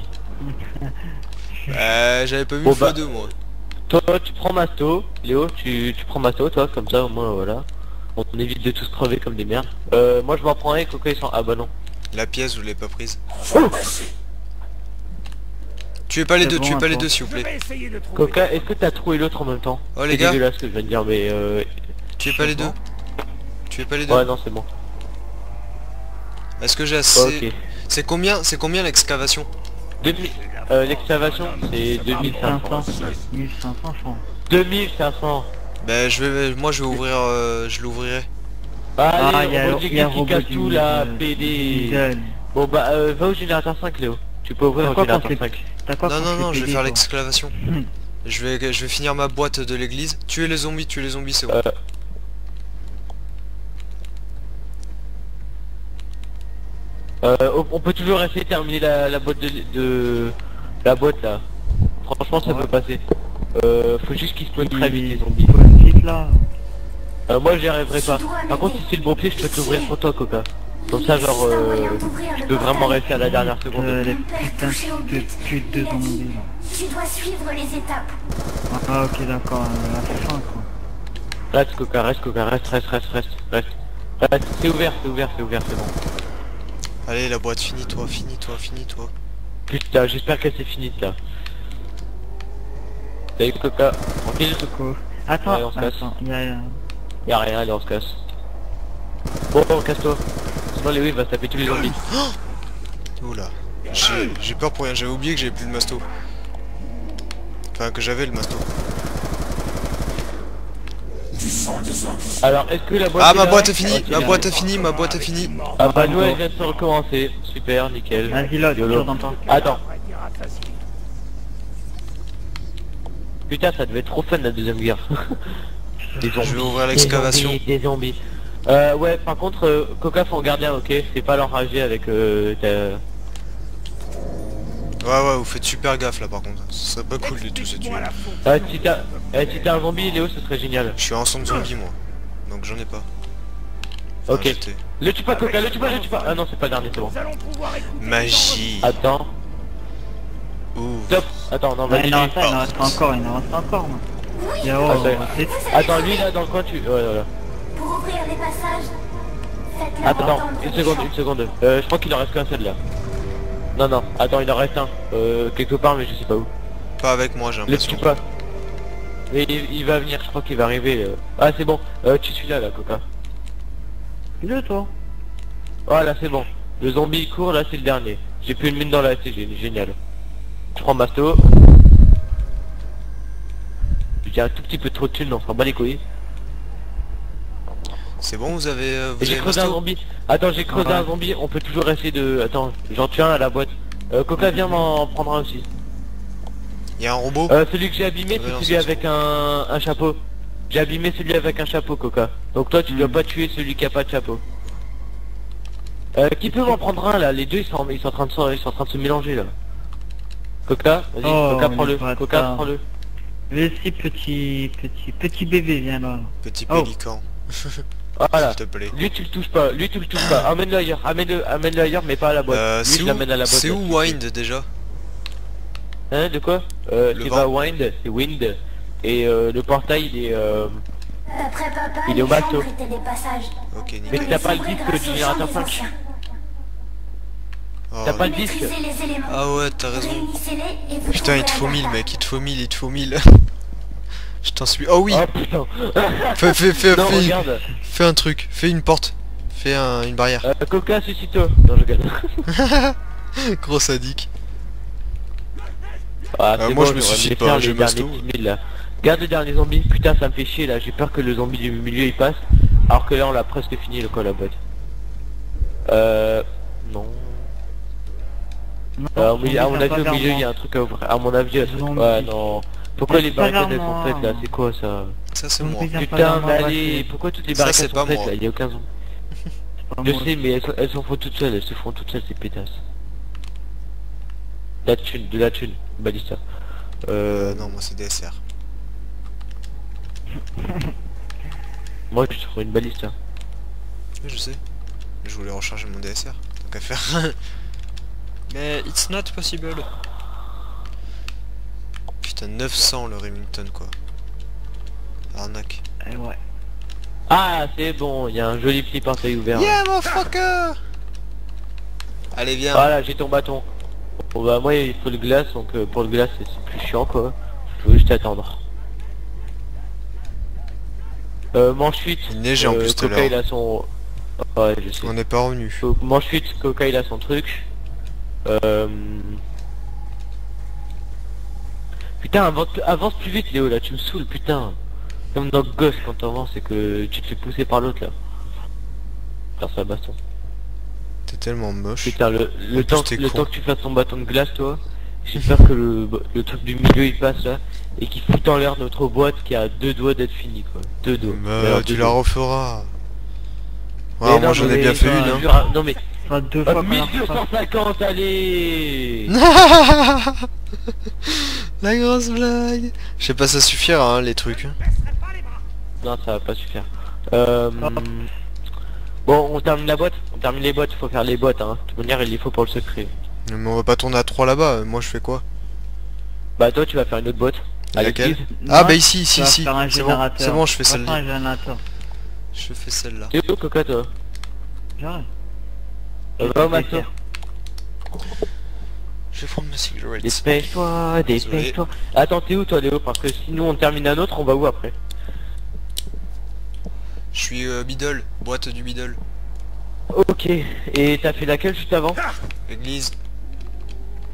Euh, j'avais pas vu Bon, le fois bah. deux moi. Toi, tu prends Masto, Léo, tu, tu prends Masto, toi, comme ça au moins voilà. On évite de tous crever comme des merdes. Euh, moi je m'en prends un et Coca ils sont... Ah bah non. La pièce, vous l'avez pas prise. Oh Tuez pas les C'est deux, bon, tuez pas les attends. deux s'il vous Je plaît. vais essayer de trouver. Coca, est-ce que t'as trouvé l'autre en même temps? Oh les C'est gars, dégueulasse ce que je viens de dire, mais euh... tuez pas les deux. Tuez pas les deux. Ouais non c'est bon. Est-ce que j'ai assez... Ok. C'est combien, c'est combien l'excavation? deux mille... Euh, l'excavation c'est deux mille cinq cents. cinq cents, mille cinq cents francs. deux mille cinq cents. Ben je vais, moi je vais ouvrir, euh, je l'ouvrirai. Allez, Ah, il y a- Roger il y a qui Robot casse du tout là, middle. P D. Middle. Bon bah euh, va au générateur cinq Léo. Tu peux ouvrir T'as au quoi générateur contre les- cinq. T'as quoi Non contre non les non, je vais P D, faire toi l'excavation. Je vais, je vais finir ma boîte de l'église. Tuez les zombies, tuez les zombies, c'est bon. Euh, Euh, on- on peut toujours essayer de terminer la, la boîte de, de... La boîte là. Franchement ça Ouais. peut passer. Euh, faut juste qu'ils spawnent très vite les Il zombies. faut une petite là. Euh, moi j'y arriverai pas. Par contre si c'est le bon pied je peux t'ouvrir pour toi Coca. Comme ça genre euh, je peux vraiment rester à la dernière seconde. Euh, les putains de putes de zombies là. Tu dois suivre les étapes. Ah ok d'accord, à la fin quoi. Reste Coca, reste Coca, reste, reste, reste, reste, reste. Reste. C'est ouvert, c'est ouvert, c'est ouvert, c'est bon. Allez la boîte, finis-toi, finis-toi, finis-toi. Putain, j'espère que c'est fini là. Salut Coca, tranquille. Quoi Attends, Ouais, on se casse. attends, il y a... Y'a rien, allez on se casse. Bon, bon casse-toi. Sinon Léo il va se taper tous les zombies. Oula. J'ai j'ai peur pour rien, j'avais oublié que j'avais plus le masto. Enfin que j'avais le masto. Alors, est-ce que la boîte Ah est ma là? boîte est finie, Ok, ma bien. boîte est finie, ma boîte est finie. Ah bah nous elle vient de se recommencer. Super, nickel. Vas-y là, YOLO. tire dans ton... Attends. Putain, ça devait être trop fun la deuxième guerre. Des zombies, Je vais ouvrir des l'excavation. zombies, Des zombies. Euh, ouais, par contre, euh, Coca faut en gardien, ok? C'est pas l'enrager avec euh, ta... Ouais ouais, vous faites super gaffe là par contre. Ce serait pas cool du tout ce tuer. Ah, si t'as eh, si t'as un zombie, Léo, ce serait génial. Je suis en son de zombie moi. Donc j'en ai pas. Enfin, Ok. j'étais. Le tue pas, Coca, le tue pas, le tue pas. Ah non, c'est pas le dernier, c'est bon. Nous allons pouvoir écouter Magie. Attends. Ouh. Stop. Attends, non, Ouais, vas-y. il en lui. reste, il en reste encore, il en reste encore. moi. Yao, Attends, c'est... Attends, lui là dans le coin, tu... Ouais, voilà. Pour ouvrir les passages, faites-la Attends, entendre une quelque seconde, chose. une seconde. Euh, je crois qu'il en reste qu'un seul là. Non, non, attends, il en reste un. Euh, quelque part, mais je sais pas où. Pas avec moi j'ai Le l'impression. tue pas. Et il, il va venir, je crois qu'il va arriver. euh. Ah, c'est bon. Euh, tu suis là, là, Coca. Le toi. Voilà, c'est bon. Le zombie il court, là, c'est le dernier. J'ai plus une mine dans la S T G, génial. Je prends Masto. J'ai un tout petit peu trop de thunes, on s'en bat les couilles. C'est bon, vous avez, euh, vous Et j'ai avez creusé un masto zombie. Attends, j'ai creusé Ouais. un zombie, on peut toujours essayer de... Attends, j'en tue un à la boîte. Euh, Coca, viens m'en prendre un aussi. Il y a un robot. Euh, celui que j'ai abîmé, Ouais, c'est non, celui c'est avec un, un chapeau. J'ai abîmé celui avec un chapeau, Coca. Donc toi, tu dois Hmm. pas tuer celui qui a pas de chapeau. Euh, qui peut m'en prendre un là? Les deux, ils sont, ils sont en train de se, ils sont en train de se mélanger là. Coca, vas-y, Oh, Coca, les prends-le. bâtards. Coca, prends-le. Vas-y, petit, petit, petit bébé, viens là. Petit Oh. pélican. Voilà. S'il te plaît. Lui, tu le touches pas. Lui, tu le touches pas. Amène-le ailleurs. Amène-le, amène-le ailleurs, mais pas à la boîte. Euh, Lui, c'est je où, l'amène à la boîte. c'est là, où tout de suite. Wind déjà? Hein, de quoi? Euh, Le c'est vent. pas Wind, c'est Wind. Et euh, le portail, il est... Euh... D'après papa, Il est les au bateau. chambres étaient des passages. Ok, Mais nickel. t'as pas le Ouvrez disque grâce du aux générateur chambres des cinq. anciens. Oh, T'as pas le disque? Maîtrisez les éléments. Ah ouais, t'as raison. Réunissez-les et vous Putain, il trouverez te faut la mille carte. mec, il te faut mille, il te faut mille. Je t'en suis. Oh oui. Oh putain. Fais, fais, fais, Non, fais, regarde. fais un truc, fais une porte, fais un- une barrière. Euh, Coca, suscite-toi. Non, je gagne. Gros sadique. Ah, Euh, c'est moi, bon, je me j'aurais suscite aimé pas, faire j'ai les derniers masto. petits mille, là. Garde le dernier zombie. Putain, ça me fait chier là. J'ai peur que le zombie du milieu il passe. Alors que là, on l'a presque fini le quoi la boîte. Euh. Non. Non, Euh, au milieu- à zombie, mon t'as avis, pas au vers milieu, moi. il y a un truc à ouvrir. À mon avis, il y a un truc- Zombie. Ouais, non. Pourquoi Mais les c'est pas barricades elles vers sont moi. faites là? C'est quoi ça? Ça c'est Zombie, moi. viens pas Putain, vers moi, mais va, allez, c'est- pourquoi toutes les Ça, barricades c'est pas sont faites moi. là? Il y a aucun zombie. c'est pas Je moi. sais, mais elles, sont- elles s'en font toutes seules. Elles se font toutes seules, ces pétasses. La thune, de la thune. Balista. Euh. Euh, non, moi c'est D S R. Moi, je trouve une balista. Oui, je sais. Je voulais recharger mon D S R. Donc à faire. Mais it's not possible. Putain, neuf cents le Remington quoi. Arnaque. Eh ouais. Ah, c'est bon, il y a un joli petit portail ouvert. Yeah, motherfucker. Allez, viens. Voilà, j'ai ton bâton. Bon bah moi il faut le glace, donc euh, pour le glace c'est c'est plus chiant quoi. Faut juste attendre. Euh, manche huit. Il neigeait en plus tout à Coca il l'heure. a son... Ouais, je sais. On n'est pas revenu. Donc, manche huit, Coca il a son truc. Euh... Putain, avance, avance plus vite Léo là, tu me saoules putain. Comme dans Ghost quand t'avances et que tu te fais pousser par l'autre là. Faire ça baston. T'es tellement moche. Putain, le, le, plus, temps, t'es le con. temps que tu fasses ton bâton de glace, toi, j'ai peur que le, le truc du milieu il passe là et qu'il foute en l'air notre boîte qui a deux doigts d'être finie quoi. Deux doigts. Bah, Mais alors, tu deux la doigts. referas. Mais Ouais, non, moi j'en ai mais bien fait ça, une. Hein. jure- Non mais Ça fera deux ah, fois qu'on en mille deux cent cinquante, allez. La grosse blague. Je sais pas, ça suffira hein, les trucs. Non, ça va pas suffire. Euh... Bon, on termine la boîte. On termine les boîtes. Faut faire les boîtes. Hein. De toute manière, il les faut pour le secret. Mais on va pas tourner à trois là-bas. Moi je fais quoi? Bah toi, tu vas faire une autre boîte. À Laquelle? l'église. Ah bah ici, ici, tu vas ici. faire un C'est bon, générateur. c'est bon, je fais Tu vas faire celle-là. un générateur. Je fais celle-là. T'es où, Coca, toi? J'arrive. Euh, Va au master. Je vais prendre ma cigarette. Dépêche-toi, dépêche-toi. Attends, t'es où toi Léo? Parce que si nous on termine un autre, on va où après? Je suis euh, Biddle, boîte du Biddle. Ok, et t'as fait laquelle juste avant? Église.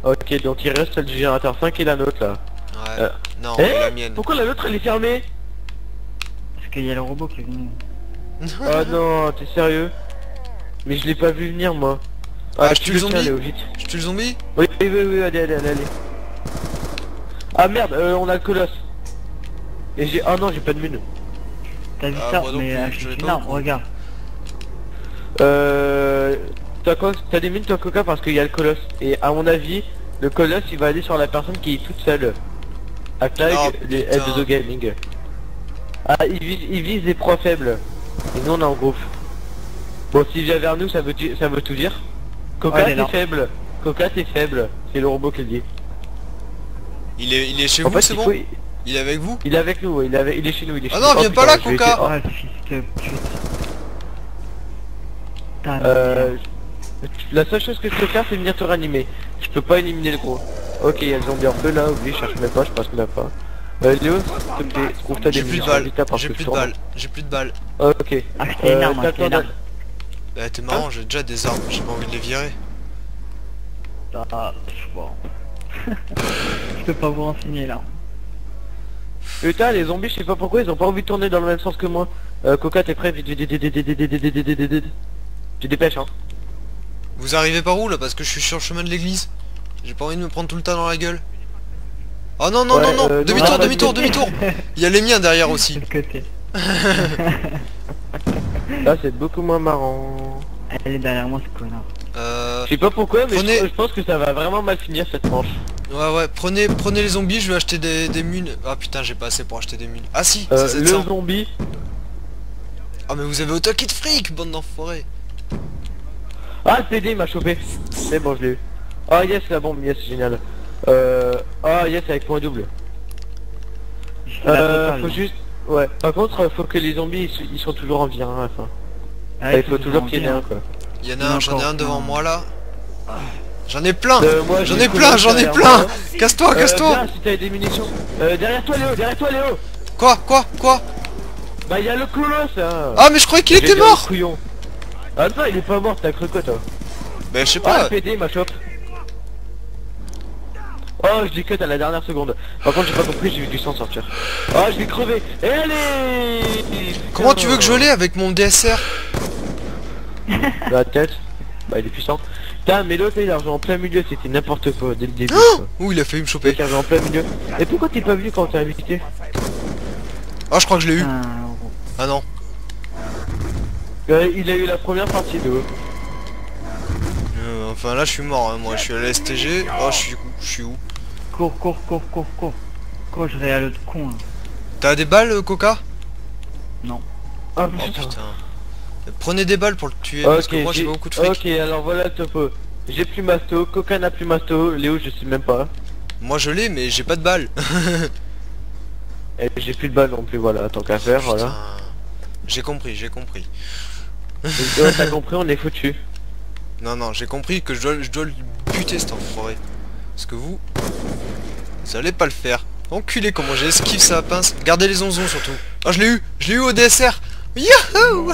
Ok, donc il reste le générateur cinq et la nôtre là. Ouais. Euh. Non, Eh la mienne. Pourquoi la nôtre elle est fermée? Parce qu'il y a le robot qui est venu. Oh non, t'es sérieux? Mais je l'ai pas vu venir moi. Ah, je tue le tiens, zombie. Léo, vite. Je tue le zombie. Oui, oui, oui, oui, allez, allez, allez, allez. Ah merde, euh, on a le colosse. Et j'ai... Ah non, j'ai pas de mine. T'as vu Ah, ça? moi non Mais plus, achète je l'ai une pas arme, beaucoup. regarde. Euh... T'as quoi? T'as des mines toi Coca parce qu'il y a le colosse. Et à mon avis, le colosse il va aller sur la personne qui est toute seule. À tag, Oh, les putain. F deux Gaming. Ah, il vise, il vise des proies faibles. Et nous on est en groupe. Bon, s'il vient vers nous, ça veut, tu- ça veut tout dire. Coca, Ouais, il est t'es là. faible. Coca, t'es faible. C'est le robot qui le dit. Il est, il est chez En vous, fait, c'est il bon? faut- Il est avec vous? Il est avec nous, ouais, il est, avec- il est chez nous, il est chez Ah nous. non, Oh, viens putain, pas là, je vais Coca. essayer- Ah, fils de pute. Putain, Euh... La seule chose que je peux faire, c'est venir te réanimer. Je peux pas éliminer le gros. Ok, il y a le zombie en feu là, oublie, je cherche même pas, je passe même pas. Euh, Léo, s'il te plaît, trouve-toi des J'ai plus de munitions balles. vite, parce J'ai que plus je de tourne. balles. J'ai plus de balles. Ok. achetez une Euh, arme, t'as achetez une le temps arme. Bah t'es marrant, j'ai déjà des armes. J'ai pas envie de les virer. Ah, pff, bon. Je peux pas vous renseigner là. Putain, les zombies, je sais pas pourquoi, ils ont pas envie de tourner dans le même sens que moi. Euh, Coca, t'es prêt? Vite, vite, vite, vite, vite, vite, vite, vite, vite, vite, vite. Tu dépêches, hein. Vous arrivez par où là? Parce que je suis sur le chemin de l'église. J'ai pas envie de me prendre tout le tas dans la gueule. Oh non non Ouais, non non, euh, demi-tour, non, demi-tour, vas-y. demi-tour. Il y a les miens derrière aussi. De l'autre côté. Là, c'est beaucoup moins marrant. Elle est derrière moi ce connard. Euh... Je sais pas pourquoi, mais Prenez- je, je pense que ça va vraiment mal finir cette manche. Ouais ouais, prenez, prenez les zombies, je vais acheter des, des munes. Ah putain, j'ai pas assez pour acheter des munes. Ah si, Euh, c'est le sept cents. zombie. Ah mais vous avez autant de fric, bande d'enfoirés. Ah, le P D il m'a chopé. C'est bon, je l'ai eu. Ah yes, la bombe, yes, génial. Euh... Ah yes, avec point double. La Euh, totale, faut là. juste... Ouais, par contre, faut que les zombies, ils, ils sont toujours en vie, hein, à la fin. Ah, il faut toujours en qu'il y en ait vie, un, hein. quoi. Il y en Il y a en a un, j'en ai encore un devant plein. moi là. J'en ai plein. Euh, moi, J'en j'ai ai le plein, colosse j'en ai derrière plein. moi. Casse-toi, Euh, casse-toi. viens, si t'avais des munitions. Euh, derrière toi, Léo, derrière toi, Léo. Quoi, quoi, quoi? Bah, il y a le colosse, hein. Ah mais je croyais qu'il J'ai était dit au mort. couillon. Ah non, il est pas mort, t'as cru quoi, toi? Bah je sais Ah, pas. le P D, il m'a chope. Oh, je dis cut à la dernière seconde. Par contre, j'ai pas compris, j'ai vu du sang sortir. Oh, je vais crever. Et allez. Comment tu veux que je l'ai avec mon D S R? La tête. Bah, il est puissant. Putain, mais l'autre, là, il a rejoint en plein milieu, c'était n'importe quoi dès le début. quoi. Ouh, il a failli me Le choper. mec a rejoint en plein milieu. Et pourquoi t'es pas venu quand t'es invité? Ah je crois que je l'ai eu. Putain, Ah non. Euh, il a eu la première partie de haut. Euh, enfin là je suis mort, hein, moi je suis à la S T G. Oh je suis où? Je suis où? cours, cours, cours, cours, cours. Cours, je vais à l'autre con. Là. T'as des balles, euh, Coca? Non. Ah Oh putain. putain. Euh, Prenez des balles pour le tuer, parce que moi j'ai j'ai- pas beaucoup de fric. ok, alors voilà le topo. J'ai plus masto, Coca n'a plus masto, Léo je sais même pas. Moi je l'ai mais j'ai pas de balles. Et j'ai plus de balles non plus, voilà, tant qu'à faire, voilà. Putain. J'ai compris, j'ai compris. Et ouais, t'as compris, on est foutu. Non non, j'ai compris que je dois, je dois le buter cet enfoiré. Parce que vous, vous allez pas le faire. Enculé comment j'ai esquive sa pince. Gardez les onzons surtout. Ah je l'ai eu, je l'ai eu au D S R. Yahoo.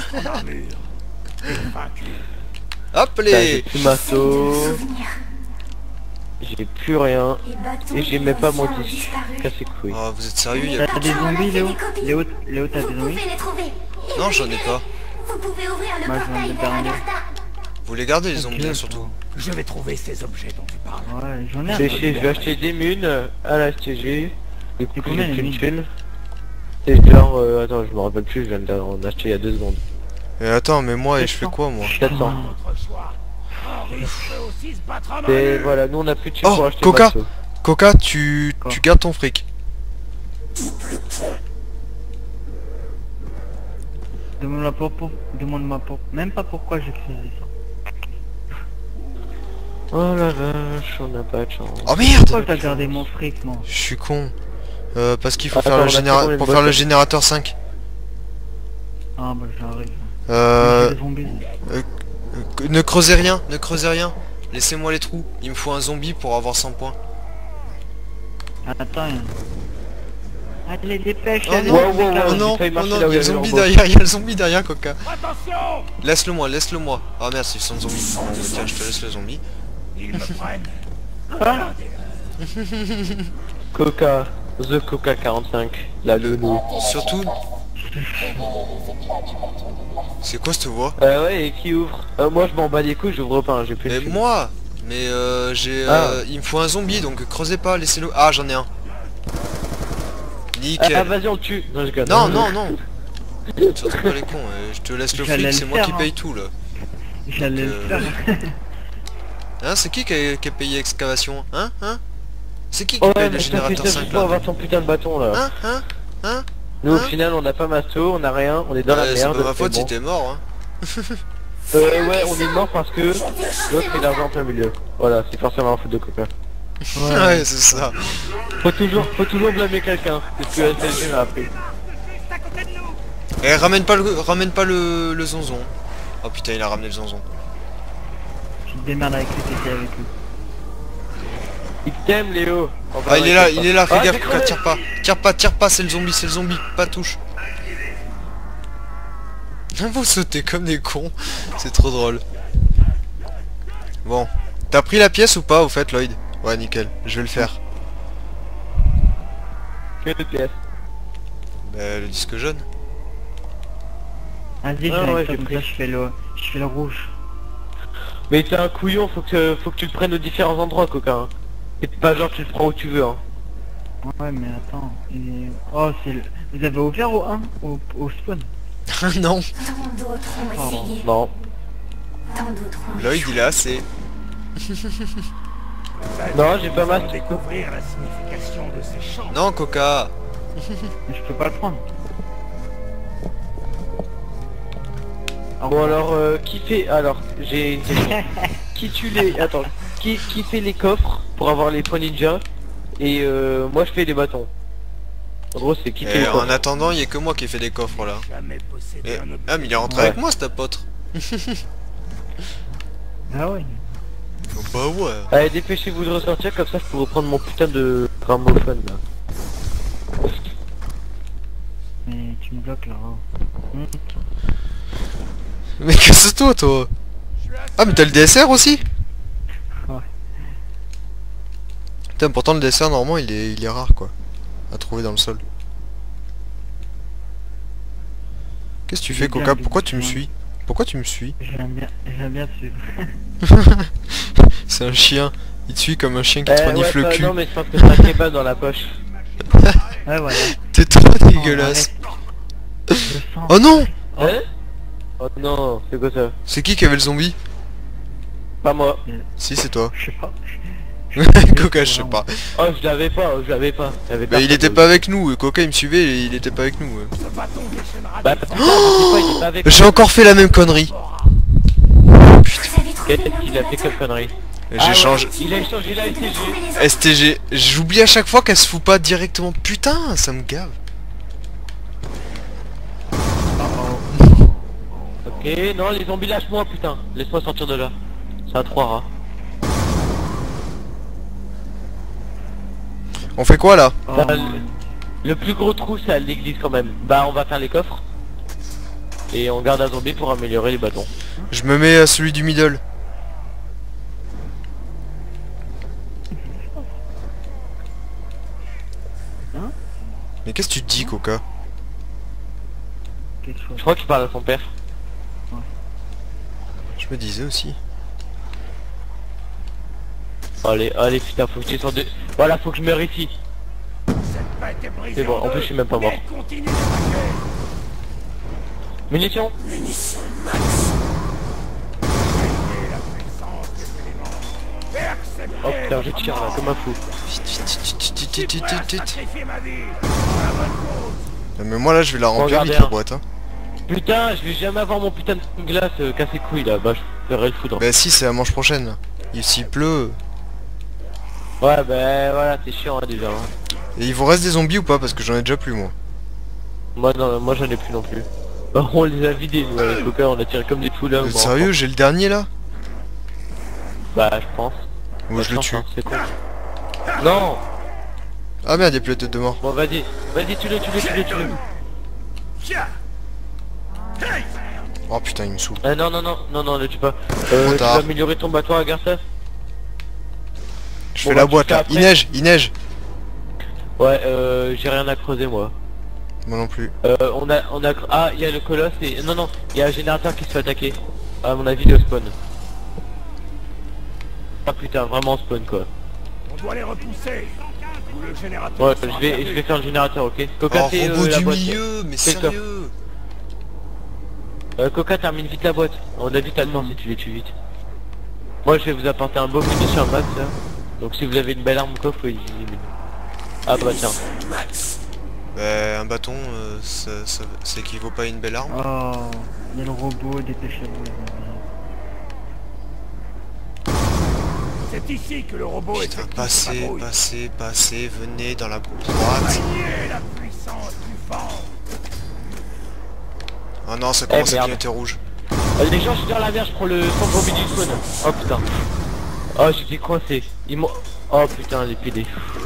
Hop Putain, J'ai les. plus masto, Souvenir. j'ai plus rien. Les bateaux Et j'ai même pas mon anciens ont disque. disparu. Cassez couilles. Oh vous êtes sérieux y a... T'as des zombies, Léo Léo, Léo t'as Vous des pouvez zombies les trouver. Et Non les j'en ai libérer. pas. Vous pouvez ouvrir le Moi, je viens portail de vers terminer. Agartha. Vous les gardez les Ok, zombies hein, surtout. Je vais trouver ces objets dont tu parles. Ouais, j'en ai un. J'ai je vais acheter des munes à la S T G. Du coup, combien, j'ai les plus une mines thune. C'est genre, euh, attends, je me rappelle plus, je viens d'en acheter il y a deux secondes. Et attends mais moi et je fais quoi moi? quatre cents. Notre choix. Henri peut aussi se battre à main Et nue. voilà, nous on a plus de thunes Oh, pour acheter Coca. masto. Coca tu, Quoi tu gardes ton fric. Demande-moi pas pour... Demande-moi pas. Même pas pourquoi j'ai créé ça. Oh la vache, on n'a pas de chance. Oh merde. Pourquoi t'as gardé mon fric, moi? Je suis con. Euh, parce qu'il faut Attends, faire on le a généra- fait pour combien faire de le bottes générateur cinq. Ah bah j'arrive. Euh, J'ai des zombies. euh, ne creusez rien, ne creusez rien. Laissez-moi les trous. Il me faut un zombie pour avoir cent points. Attends. hein. Allez, dépêche, Oh allez, non, wow, wow, mec, là. Oh j'ai non, failli oh marcher non, là où il y a il y le avait le zombie robot. derrière, il y a le zombie derrière, Coca. Attention. Laisse-le moi, laisse-le moi. Ah merde, c'est son zombie. Bon, bah, tiens, je te laisse le zombie. Ils me prennent. Coca, The Coca quarante-cinq, la Lolo. Surtout... C'est quoi cette voix? Euh ouais, et qui ouvre? euh, Moi je m'en bats les couilles, j'ouvre pas, hein, j'ai plus Mais le film. moi. Mais euh, j'ai... Ah. Euh, il me faut un zombie, donc creusez pas, laissez-le... Ah, j'en ai un. Ah, Nickel. ah, vas-y on le tue. Non, je déconne. Non, non, non. Surtout pas les cons, euh, je te laisse le J'allais flic, le c'est moi faire, qui hein. paye tout là. J'allais le euh, faire. Hein, c'est qui qui a, qui a payé excavation? Hein? Hein? C'est qui qui Oh paye ouais, le mais ça fait générateur ça cinq pour là? avoir ton putain de bâton là. Hein? Hein? Hein? Nous au hein final on n'a pas masto, on n'a rien, on est dans la Ouais, c'est merde. pas ma faute mais si bon. t'es mort, hein. Euh ouais, on est mort parce que l'autre il a l'argent en plein milieu. Voilà, c'est forcément un faute de Coca. Ouais, c'est ça. Faut toujours, faut toujours blâmer quelqu'un, c'est ce que la S L G m'a appris. Eh, ramène pas le, ramène pas le, le zonzon. Oh putain, il a ramené le zonzon. Tu te démerdes avec lui, t'étais avec lui. Il t'aime Léo. Enfin, Ah, il ouais, est là, t'aime il est pas. là, fais Ah, gaffe, j'ai Coca, crevé. tire pas. Tire pas, tire pas, c'est le zombie, c'est le zombie, pas touche. Vous sautez comme des cons, c'est trop drôle. Bon, t'as pris la pièce ou pas au fait, Lloyd? Ouais, nickel, je vais le faire. Que de pièces. Bah, le disque jaune. Vas-y, je Ah, vais ouais, avec toi, j'ai comme pris. ça je fais le... Je fais le rouge. Mais t'es un couillon, faut que, faut que tu le prennes aux différents endroits Coca. Hein. C'est pas genre tu le prends où tu veux hein. Ouais, mais attends. il est- Oh, c'est le... Vous avez ouvert au un au, au spawn? Non, Tant d'autres ont Pardon. essayé. Non. Tant d'autres ont Lloyd il est assez. Non, j'ai pas mal. Découvrir la signification de ces chants. Non, Coca. Mais je peux pas le prendre. Bon alors, euh, qui fait... Alors, j'ai une question. Qui tue les... Attends, qui, qui fait les coffres pour avoir les points ninja? Et euh, moi je fais les bâtons. En gros c'est qui fait les Et coffres. en attendant, il y a que moi qui ai fait des coffres là. Jamais possédé Et... un objet. Ah, mais il est rentré Ouais. avec moi, cet apôtre. Ah ouais. Oh, bah ouais. Allez, dépêchez-vous de ressortir, comme ça je peux reprendre mon putain de gramophone là. Mais tu me bloques là. Oh. Hum. Mais casse-toi, toi. Ah, mais t'as le D S R aussi? Ouais. Putain, pourtant le D S R normalement il est, il est rare quoi. À trouver dans le sol. Qu'est-ce que tu Il fais, est bien, Coca? il est Pourquoi tu me bien. suis? Pourquoi tu me suis? J'aime bien, j'aime bien te suivre. C'est un chien. Il te suit comme un chien qui te Eh, renifle ouais, le pas- cul. non mais je pense que c'est un kebab dans la poche. Ouais, voilà. T'es trop dégueulasse. Je le sens. Oh non! Hein? Oh non, c'est quoi ça? C'est qui qui avait le zombie? Pas moi. Si, c'est toi. Je sais pas. Coca, je sais pas. Oh je l'avais pas, je l'avais pas. J'avais Bah il personne, était euh. pas avec nous. Coca il me suivait et il était pas avec nous. ouais. Ce bâton déchaînera Bah des putain, je sais pas, il est pas avec J'ai encore fait la même connerie. Vous avez trouvé Qu'est-ce qu'il a fait comme connerie? J'ai Ah ouais, changé. Il a échangé la S T G. les autres. S T G. J'oublie à chaque fois qu'elle se fout pas directement. Putain, ça me gave. Ok, non les zombies lâche-moi putain. Laisse-moi sortir de là. C'est à trois rats. On fait quoi là? Oh, Bah, le, le plus gros trou c'est à l'église quand même. Bah on va faire les coffres. Et on garde un zombie pour améliorer les bâtons. Je me mets à celui du middle. Hein? Mais qu'est-ce que tu te dis, Coca? quelque chose. Je crois qu'il parle à son père. Je me disais aussi. Allez, allez putain, faut que tu sortes de... Voilà, faut que je meure ici. Cette bête est brisée C'est bon, en deux, plus je suis même pas mort. mais continue d'attaquer. Munitions. Et la puissance des éléments. Et accepter Oh putain, je votre tire là mort. comme un fou. Vite, vite, vite, vite, Je suis vite, prêt à vite, vite. sacrifier ma vie pour la bonne cause. Mais moi là je vais la remplir Regardez, vite la hein. boîte hein. Putain, je vais jamais avoir mon putain de glace euh, cassé couille là. Bah je ferai le foudre. Bah si c'est la manche prochaine là. Il s'il pleut. Ouais bah voilà, c'est chiant hein, déjà. Hein. Et il vous reste des zombies ou pas? Parce que j'en ai déjà plus moi. Moi non, moi j'en ai plus non plus. Bah, on les a vidés nous avec Coca, on a tiré comme des fous là. Vous êtes bon, sérieux? J'ai le dernier là? Bah je pense. Ou je le Chance, tue. hein, c'est con. Non. Ah merde, y'a plus la tête de mort. Bon vas-y, vas-y tu le, tu le, tu le, tu le. Tiens. Hey. Oh putain il me saoule. Ah non non non, non non, le tue pas. Euh, tu tard. vas améliorer ton bâton à Garça. Je Bon, fais bah, la tu boîte fais là. après. Il neige, il neige. Ouais, euh, j'ai rien à creuser moi. Moi non plus. Euh, on a, on a, ah, il y a le colosse et, non, non, il y a un générateur qui se fait attaquer. À mon avis, le spawn. Ah putain, vraiment spawn quoi. On doit les repousser. Ou le générateur Ouais, sera je vais, perdu. je vais faire le générateur, ok. Oh, Coca, c'est robot euh, la du boîte. milieu, mais C'est le sérieux. Euh, Coca, termine vite la boîte. On a dit t'as le temps si tu les tues vite. Moi, je vais vous apporter un beau munition max. Hein. Donc si vous avez une belle arme ou quoi, faut utiliser. Ah bah tiens. Bah, un bâton, euh, ça, ça, ça équivaut pas à une belle arme. Oh, il y a le robot, dépêchez-vous. les zombies. C'est ici que le robot Putain, effectue sa passez, patrouille. passez, passez, venez dans la boîte. Voyez la puissance du vent. Oh non, ça commence Eh, à merde. clignoter rouge. Euh, les gens, je suis dans la mer, je prends le centre zombie du spawn. Oh putain. Oh, j'étais coincé. Ils m'ont... Oh putain, les P D.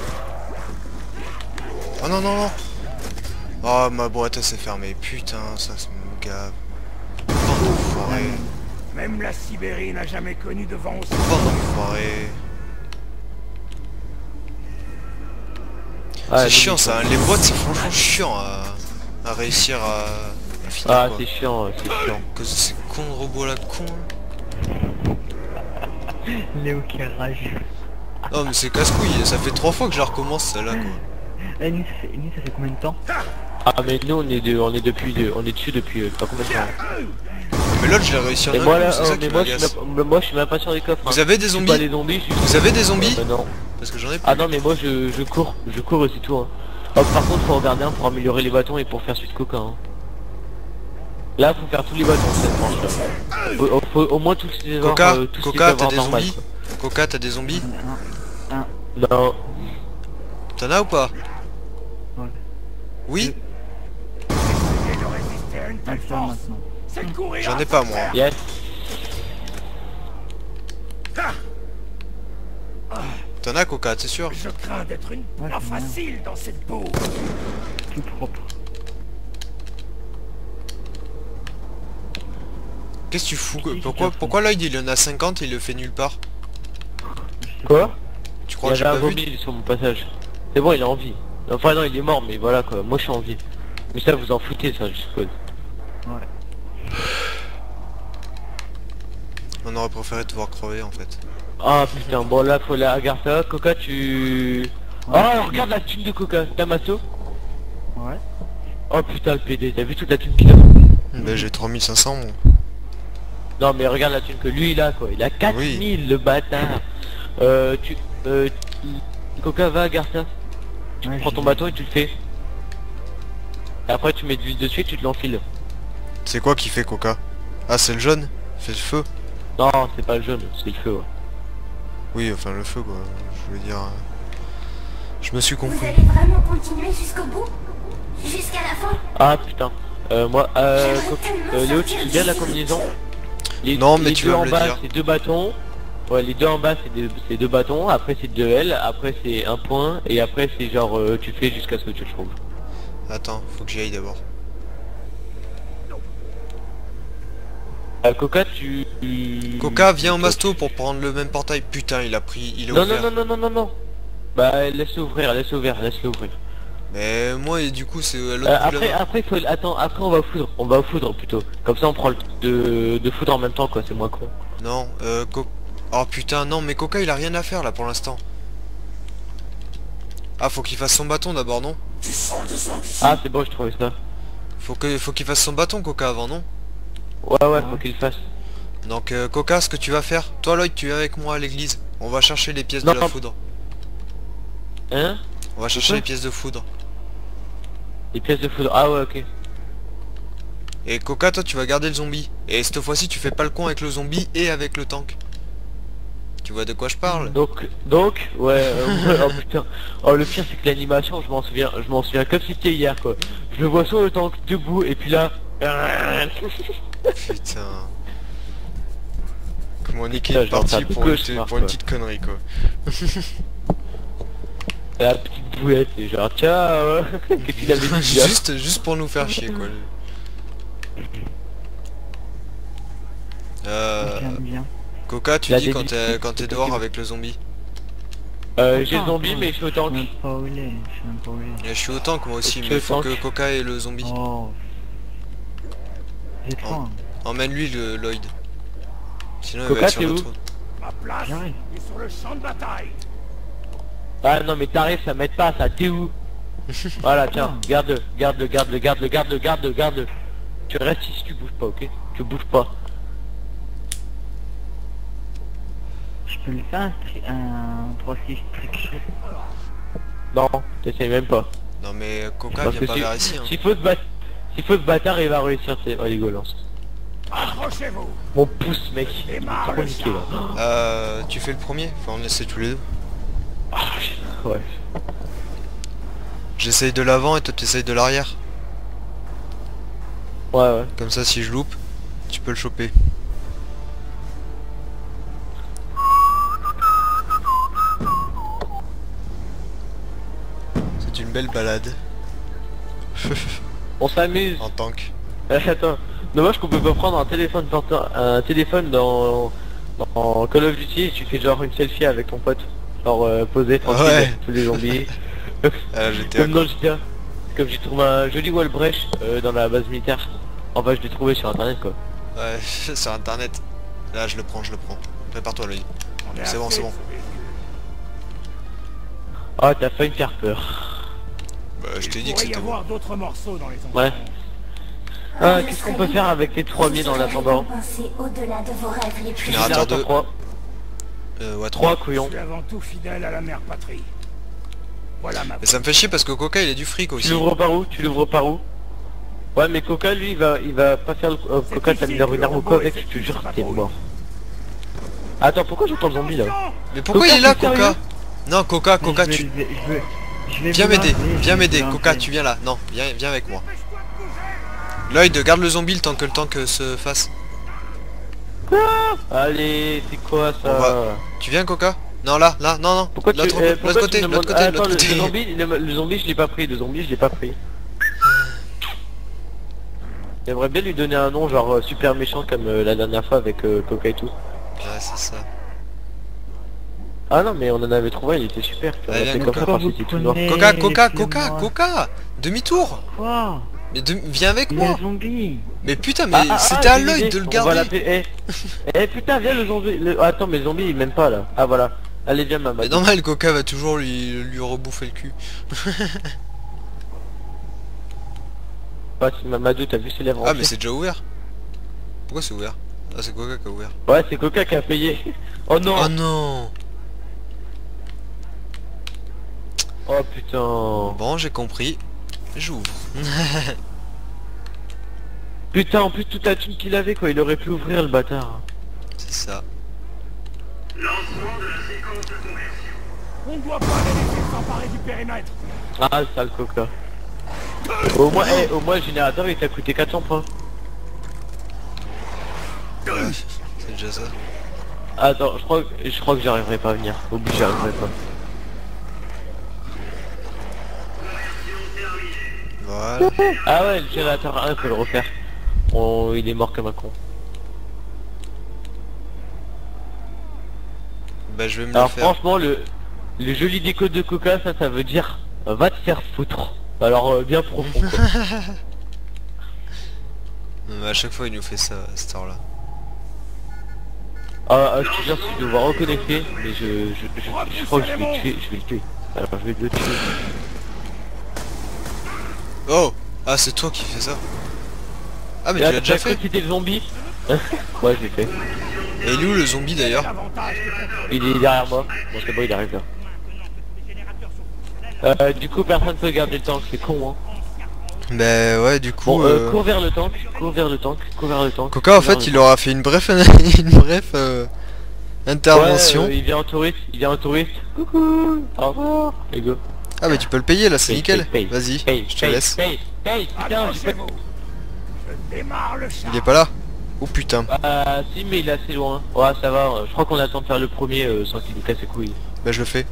Oh non, non, non. Oh, ma boîte, elle s'est fermée. Putain, ça se me gave. Bande d'enfoirés. Même la Sibérie n'a jamais connu de vent aussi. Bande d'enfoirés. Ah, C'est les chiant munitions. ça, hein. Les boîtes c'est franchement chiant à, à réussir à, à finir Ah, quoi. c'est chiant, c'est chiant. Cause de ces cons de robots là con. Léo qui rage. Oh mais c'est casse-couille, ça fait trois fois que je la recommence celle-là quoi. Eh, nuit, ça fait, nuit, ça fait combien de temps? Ah mais nous on est de, on est depuis de, on est dessus depuis euh, pas combien de temps. Mais l'autre je l'ai réussi en Et un moi coup, là, c'est oh, ça mais qui moi je, suis m'agace. même, moi je suis même pas sur les coffres. Vous hein. avez des Je suis zombies pas les zombies, je suis... Vous avez des zombies Ah, bah non. Parce que j'en ai plus. Ah non mais moi je, je cours, je cours aussi tout. Hein. Oh, par contre faut regarder un pour améliorer les bâtons et pour faire suite coca. Hein. Là faut faire tous les bâtons cette manche là. Faut, faut au moins tous les avoir, Coca, euh, tous les Coca, t'as avoir des normal, zombies Coca, t'as des zombies Un, un, quoi. Non. T'en as ou pas Ouais. Oui Essayez de résister à une un telle seul force. maintenant. C'est de courir. J'en ai pas moi. Yes. T'en as Coca, t'es sûr? Je crains d'être une Ouais, proie c'est bien. facile dans cette boue. Tout propre. Qu'est-ce que tu fous Si, Pourquoi, si, pourquoi Lloyd il en a cinquante et il le fait nulle part? Quoi? Tu Il crois y que j'ai avait un pas vu? zombie sur mon passage. C'est bon, il est en vie. Enfin non, il est mort, mais voilà quoi. Moi je suis en vie. Mais ça vous en foutez ça, je suppose. Ouais. On aurait préféré te voir crever en fait. Ah putain, bon là faut la regarde ça. Coca tu... Oh regarde la thune de Coca, t'as masso? Ouais. Oh putain le P D, t'as vu toute la thune qu'il a? Bah j'ai trois mille cinq cents moi. Non mais regarde la thune que lui il a quoi, il a quatre mille le bâtard. Euh tu... Euh... Coca va, regarde ça. Tu Ouais, prends j'ai ton vu. bâton et tu le fais. Et après tu mets de l'huile dessus et tu te l'enfiles. C'est quoi qui fait Coca? Ah c'est le jaune? Fait le feu? Non c'est pas le jaune, c'est le feu ouais. Oui enfin le feu quoi, je veux dire... euh, Je me suis Vous compris. allez vraiment continuer jusqu'au bout? Jusqu'à la fin? Ah putain. Euh moi... Euh... J'aimerais Co- tellement euh, Léo tu sortir te souviens de la d'ici. combinaison? Les, Non, mais les tu deux vas en me le bas dire. c'est deux bâtons. Ouais les deux en bas c'est deux, c'est deux bâtons, après c'est deux L, après c'est un point, et après c'est genre euh, tu fais jusqu'à ce que tu le trouves. Attends, faut que j'y aille d'abord. Euh, Coca tu... Coca viens au masto pour prendre le même portail. Putain il a pris, il est Non non ouvert. non non non non non. Bah laisse-le ouvrir, laisse-le ouvrir, laisse-le ouvrir. Mais moi et du coup c'est à l'autre Euh, bout de après la main. après faut... Attends, après on va foudre, on va au foudre plutôt. Comme ça on prend le de, de foudre en même temps quoi, c'est moins con. Non, euh, Co... Oh putain, non, mais Coca il a rien à faire là pour l'instant. Ah, faut qu'il fasse son bâton d'abord, non? Ah c'est bon, je trouvais ça. Faut que, faut qu'il fasse son bâton Coca avant, non? Ouais ouais, faut qu'il le fasse. Donc euh, Coca, ce que tu vas faire, toi Lloyd, tu viens avec moi à l'église. On va chercher les pièces Non, de la non. foudre. Hein? On va chercher quoi les pièces de foudre. Les pièces de foudre, ah ouais ok. Et Coca, toi tu vas garder le zombie. Et cette fois-ci tu fais pas le con avec le zombie et avec le tank. Tu vois de quoi je parle? Donc, donc, ouais, euh, ouais, oh putain. Oh le pire c'est que l'animation, je m'en souviens, je m'en souviens comme si c'était hier quoi. Je le vois sur le tank debout et puis là... Putain. Comment niquer Putain, une je vais en faire partie de pour, une, cauchemars, pour une quoi. petite connerie quoi. La petite boulette, et genre tiens, ouais. Qu'est-ce qu'il avait dit là? juste, juste pour nous faire chier quoi. Euh... J'aime bien. Coca, tu La dis quand débilité, t'es quand t'es c'est dehors possible. avec le zombie. Euh, j'ai le Attends, zombie attends, mais je suis au Je sais tank. même pas où il est, je sais même pas où il est. Et je suis au tank moi aussi, Je mais il suis faut au que tank. Coca ait le zombie. Oh. J'ai faim. Emmène-lui le Lloyd. Sinon il Coca, va être sur t'es le où trou. Ma place J'arrive. est sur le champ de bataille. Ah non mais t'arrives, ça m'aide pas, ça t'es où? Voilà tiens, garde-le, garde-le, garde-le, garde-le, garde-le, garde-le, garde-le. Tu restes ici, tu bouges pas, ok? Tu bouges pas. Je peux lui faire un, tri- un trois six trick. Non, t'essayes même pas. Non mais Coca Parce vient que pas si- vers ici hein. S'il faut se battre, s'il faut se bâtard, il va réussir, c'est oh, les golances. Accrochez-vous. Mon pouce mec, il est Démarre trop le niqué là. Euh, tu fais le premier? Enfin on essaie tous les deux. Ah, je- ouais. J'essaye de l'avant et toi t'essayes de l'arrière. Ouais ouais. Comme ça si je loupe, tu peux le choper. C'est une belle balade. On s'amuse. En tank. Eh, attends, dommage qu'on peut pas prendre un téléphone porta- un téléphone dans, dans Call of Duty et tu fais genre une selfie avec ton pote. Genre euh, posé tranquille Ouais. avec tous les zombies. Ah, j'étais Comme dans G T A. Comme j'ai trouvé un joli wallbreach euh, dans la base militaire. Enfin je l'ai trouvé sur internet quoi. Ouais, sur internet. Là je le prends, je le prends. Prépare-toi Lloyd. On est C'est bon, assez c'est bon. de ce véhicule. Ah t'as failli me faire peur. Bah je t'ai Il dit que pourrait y c'était bon. avoir d'autres morceaux dans les Ouais. environs. Ah qu'est-ce qu'on peut faire avec les trois mille en attendant? Penser au-delà de vos rêves les plus Générateur Générateur deux. trois. Euh, ouais, trois trois. couillons. Je suis avant tout fidèle à la mère patrie. Voilà ma Mais ça me fait chier parce que Coca il a du fric Tu aussi. l'ouvres par où? Tu l'ouvres par où? Ouais mais Coca lui il va il va pas faire le... euh, C'est Coca t'as ici mis que une le arme robot quoi avec, je effectue te jure sa t'es patrouille. mort. Attends pourquoi j'entends le zombie là? Mais pourquoi Coca, il est là t'es sérieux? Coca? Non Coca, Mais Coca je vais tu... le- je vais- je vais Viens vous m'aider, l'enlever, je viens vais m'aider, vous Coca l'enlever. tu viens là. Non, viens, viens avec moi. Lloyd, garde le zombie le temps que le tank euh, se fasse. Allez c'est quoi ça? On va- Tu viens Coca? Non là, là, non, non. Pourquoi tu... L'autre eh, l'autre pourquoi côté, tu me l'autre demandes- côté, Ah, l'autre attends, le, côté. le zombie, le, le zombie je l'ai pas pris, le zombie je l'ai pas pris. J'aimerais bien lui donner un nom genre euh, super méchant comme euh, la dernière fois avec euh, Coca et tout. Ouais, c'est ça. Ah non mais on en avait trouvé, il était super. On Allez, a fait viens, comme Coca. ça parce Vous qu'il était tout noir. prenez- Coca, Coca, laissez-moi. Coca, Coca. Demi-tour. Quoi? Mais de- viens avec Il y moi. a zombie. Mais putain, mais Ah, ah, c'était ah, à j'ai Lloyd l'idée. de le On va garder. l'appeler- Eh eh, putain viens le zombie. le- Attends mais le zombie il m'aime pas là. Ah voilà. Allez viens maman. Mais normal, Coca va toujours lui, lui rebouffer le cul. Ouais, c'est Mamadou, t'as vu ses lèvres Ah enflées? mais c'est déjà ouvert. Pourquoi c'est ouvert? Ah c'est Coca qui a ouvert. Ouais c'est Coca qui a payé. Oh non. Oh non. Oh putain. Bon j'ai compris. J'ouvre. Putain en plus toute la thune qu'il avait quoi, il aurait pu ouvrir le bâtard. C'est ça. On ne doit pas les laisser s'emparer du périmètre. Ah le sale Coca. Au moins, eh, au moins le générateur il t'a coûté quatre cents points. Ouais, c'est déjà ça. Attends, je crois que je crois que j'arriverai pas à venir. Obligé, j'arriverai pas. Voilà. Ah ouais, le générateur un peut le refaire. Oh, il est mort comme un con. Bah je vais me le Alors faire. franchement le le joli déco de Coca ça ça veut dire euh, va te faire foutre. Alors euh, bien profond quoi. Non, mais à chaque fois il nous fait ça à cette heure là. Ah, ah, je te jure si je dois reconnecter, mais je je, je, je crois que je vais le tuer, je vais le tuer. Alors je vais le tuer. Oh. Ah c'est toi qui fais ça. Ah mais Et tu là, l'as déjà t'as cru fait. que c'était le zombie. Ouais je l'ai fait. Et il est où le zombie d'ailleurs? L'avantage que Il est derrière moi. Bon c'est bon il arrive là. Euh, du coup personne peut garder le tank, c'est con hein. Bah ouais du coup... Bon euh, euh, cours vers le tank, cours vers le tank, cours vers le tank. Coca en cours vers fait le il tank. aura fait une bref une bref euh, intervention. Ouais, euh, il vient en touriste, il vient en touriste. Coucou, au revoir. Et go. Ah mais tu peux le payer là, c'est Paye, nickel. paye, paye, Vas-y, Paye, je te paye, laisse. Paye, paye, putain, j'ai pas... accrochez-vous. Je démarre le char. Il est pas là? Oh putain. Ah si mais il est assez loin. Ouais ça va, euh, je crois qu'on attend de faire le premier euh, sans qu'il nous casse les couilles. Bah je le fais.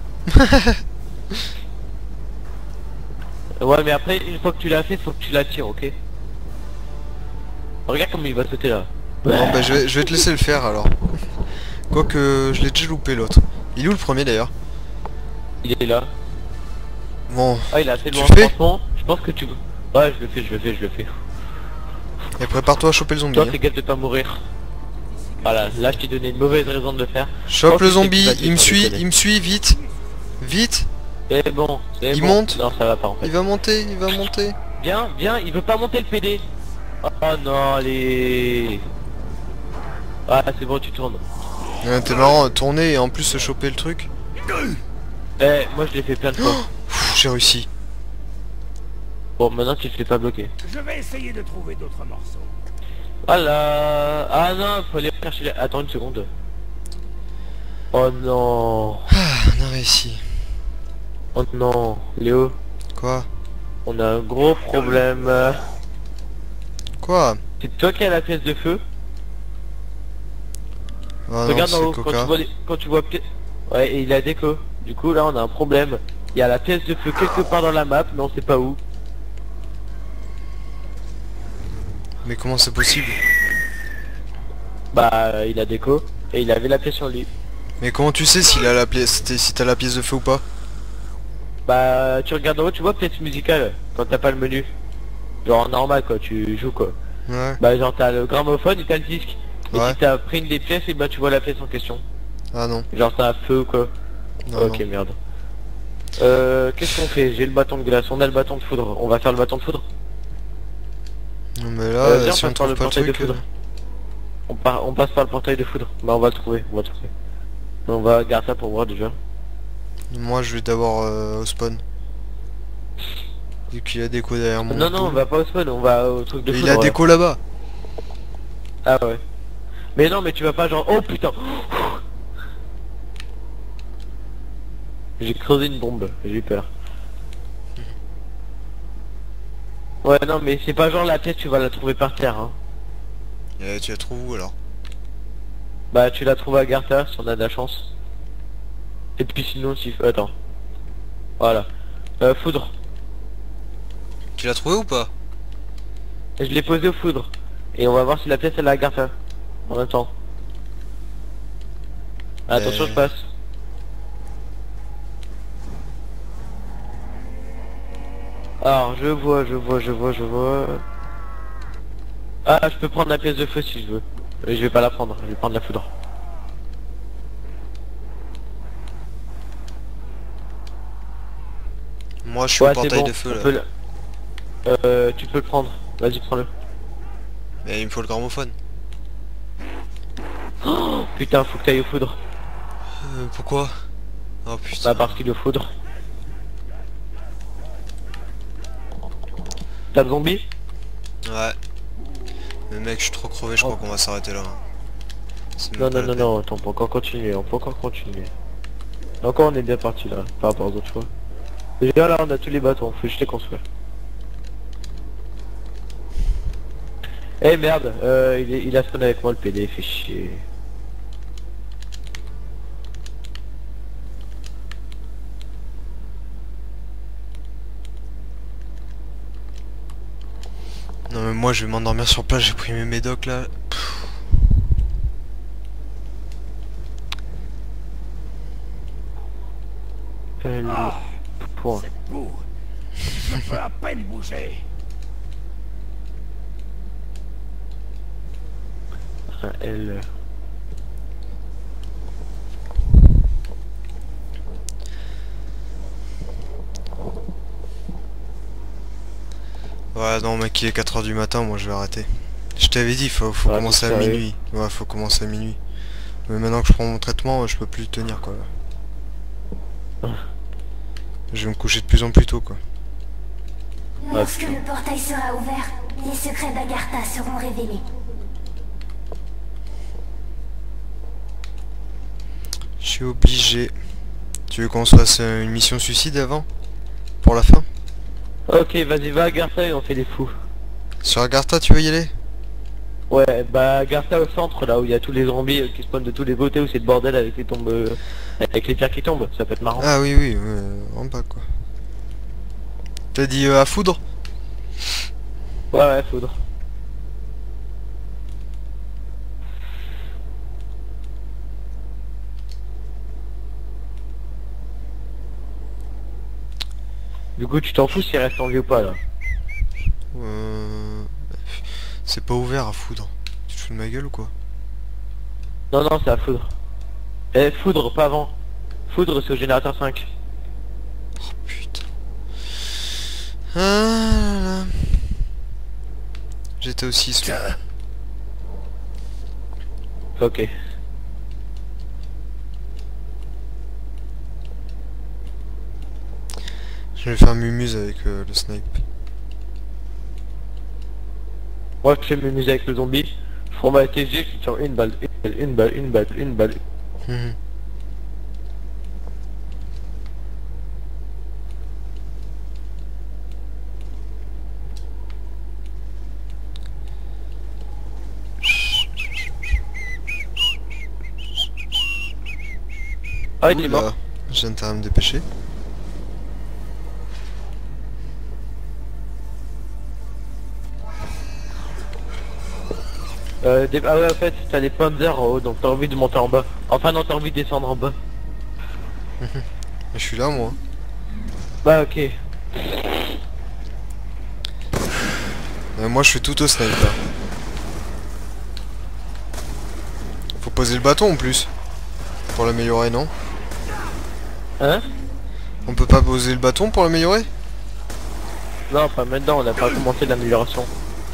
Ouais mais après une fois que tu l'as fait faut que tu la tires, ok? Regarde comme il va sauter là. Bon bah je vais, je vais te laisser le faire alors. Quoique je l'ai déjà loupé l'autre. Il est où le premier d'ailleurs? Il est là. Bon, Ah, il est assez Tu loin. le fais Franchement, je pense que tu... Ouais, je le fais, je le fais, je le fais. et prépare-toi à choper le zombie. Toi, hein. fais gaffe de pas mourir. Voilà, là, je t'ai donné une mauvaise raison de le faire. Chope pense le que c'est zombie, plus facile il me sans suit, déconner. il me suit, vite. Vite, C'est bon, c'est Il bon. monte Non, ça va pas en fait. il va monter, il va monter. Viens, viens, il veut pas monter le P D. Oh non, allez. Ah, c'est bon, tu tournes. Ouais, T'es marrant, tourner et en plus se choper le truc. Eh, moi je l'ai fait plein de fois. Pff, J'ai réussi. Bon, maintenant tu te fais pas bloquer. Je vais essayer de trouver d'autres morceaux. Voilà. Ah non, faut aller chercher les... Attends une seconde. Oh non. Ah, on a réussi. Oh non. Léo, Quoi on a un gros problème. Quoi C'est toi qui as la pièce de feu. Ah non, Regarde en c'est haut, quand tu Coca. vois les... quand tu vois pi- Ouais, et il a déco. Du coup là on a un problème. Il y a la pièce de feu quelque part dans la map, mais on sait pas où. Mais comment c'est possible? Bah il a déco. Et il avait la pièce sur lui. Mais comment tu sais s'il a la pièce, si t'as la pièce de feu ou pas? Bah tu regardes en haut, tu vois pièce musicale quand t'as pas le menu. Genre normal quoi, tu joues quoi. Ouais. Bah genre t'as le gramophone et t'as le disque. Et Ouais. si t'as pris une des pièces, et bah tu vois la pièce en question. Ah non. Genre t'as un feu ou quoi. Non, ok non. merde. Euh qu'est-ce qu'on fait? J'ai le bâton de glace, on a le bâton de foudre. On va faire le bâton de foudre. Non mais là, Euh, viens, si on on passe par trouve le pas le portail de truc... foudre. euh, On, part, on passe par le portail de foudre. Bah on va le trouver, on va le trouver. On va garder ça pour voir déjà. Moi je vais d'abord euh, au spawn. Vu qu'il a déco derrière mon non non, on pôle. va pas au spawn, on va au truc de Mais foudre. il a ouais. déco là-bas. Ah ouais. Mais non mais tu vas pas genre... Oh putain. J'ai creusé une bombe, j'ai eu peur. Ouais non mais c'est pas genre la pièce tu vas la trouver par terre hein. Et tu la trouves où alors? Bah tu la trouves à Gartha si on a de la chance. Et puis sinon si... Attends. Voilà. Euh, foudre. Tu l'as trouvé ou pas? Je l'ai posé au foudre. Et on va voir si la pièce elle est à Gartha. En même temps. Attention Euh. je passe. Alors je vois, je vois, je vois, je vois. Ah je peux prendre la pièce de feu si je veux. Mais je vais pas la prendre, je vais prendre la foudre. Moi je suis Ouais au c'est portail bon, de feu on là. peut le- Euh, tu peux le prendre. Vas-y prends-le. Mais il me faut le gramophone. Putain faut que t'ailles au foudre. Euh, pourquoi? Oh putain. Bah parce qu'il est au foudre. T'as le zombie? Ouais. Mais mec, je suis trop crevé, je Oh. crois qu'on va s'arrêter là. C'est même Non pas non la non peine. non, attends, on peut encore continuer, on peut encore continuer. Encore on est bien parti là, par rapport aux autres fois. Déjà là on a tous les bâtons, faut juste les construire. Eh merde, euh, il, est, il a spawn avec moi le P D, fait chier. Non mais moi je vais m'endormir sur place, j'ai pris mes médocs là. Pff. Euh, le- Ah, point. cette boue. Je peux à peine bouger. Un L. Ouais non mec, il est quatre heures du matin, moi je vais arrêter. Je t'avais dit, faut, faut Ouais, commencer à c'est sérieux. minuit. Ouais, faut commencer à minuit. Mais maintenant que je prends mon traitement, je peux plus tenir quoi. Je vais me coucher de plus en plus tôt quoi. Lorsque putain. le portail sera ouvert, les secrets d'Agartha seront révélés. Je suis obligé. Tu veux qu'on se fasse euh, une mission suicide avant? Pour la fin? Ok vas-y va à Gartha et on fait les fous. Sur Agartha, tu veux y aller? Ouais bah Gartha au centre là où il y a tous les zombies euh, qui spawnent de tous les côtés où c'est le bordel avec les tombes euh, avec les pierres qui tombent, ça peut être marrant. Ah oui oui, ouais, en bas quoi. T'as dit euh, à foudre? Ouais ouais foudre. Du coup tu t'en fous s'il reste en vie ou pas là. Euh... C'est pas ouvert à foudre. Tu te fous de ma gueule ou quoi? Non non c'est à foudre. Eh foudre pas avant. Foudre c'est au générateur cinq. Oh putain. Ah là là. J'étais aussi sous. Ok. Je vais faire mumuse avec euh, le snipe. Moi je fais m'amuser avec le zombie. Je prends ma T G, je tire une balle, une balle, une balle, une balle, une balle. Mhm. Ah il est Oula, mort. j'ai intérêt à me dépêcher. Euh, des... Ah ouais en fait t'as des panzers en haut donc t'as envie de monter en bas. Enfin non t'as envie de descendre en bas. Je suis là moi. Bah ok. Euh, moi je fais tout au snipe là. Faut poser le bâton en plus. Pour l'améliorer non? Hein? On peut pas poser le bâton pour l'améliorer? Non pas maintenant on a pas commencé l'amélioration.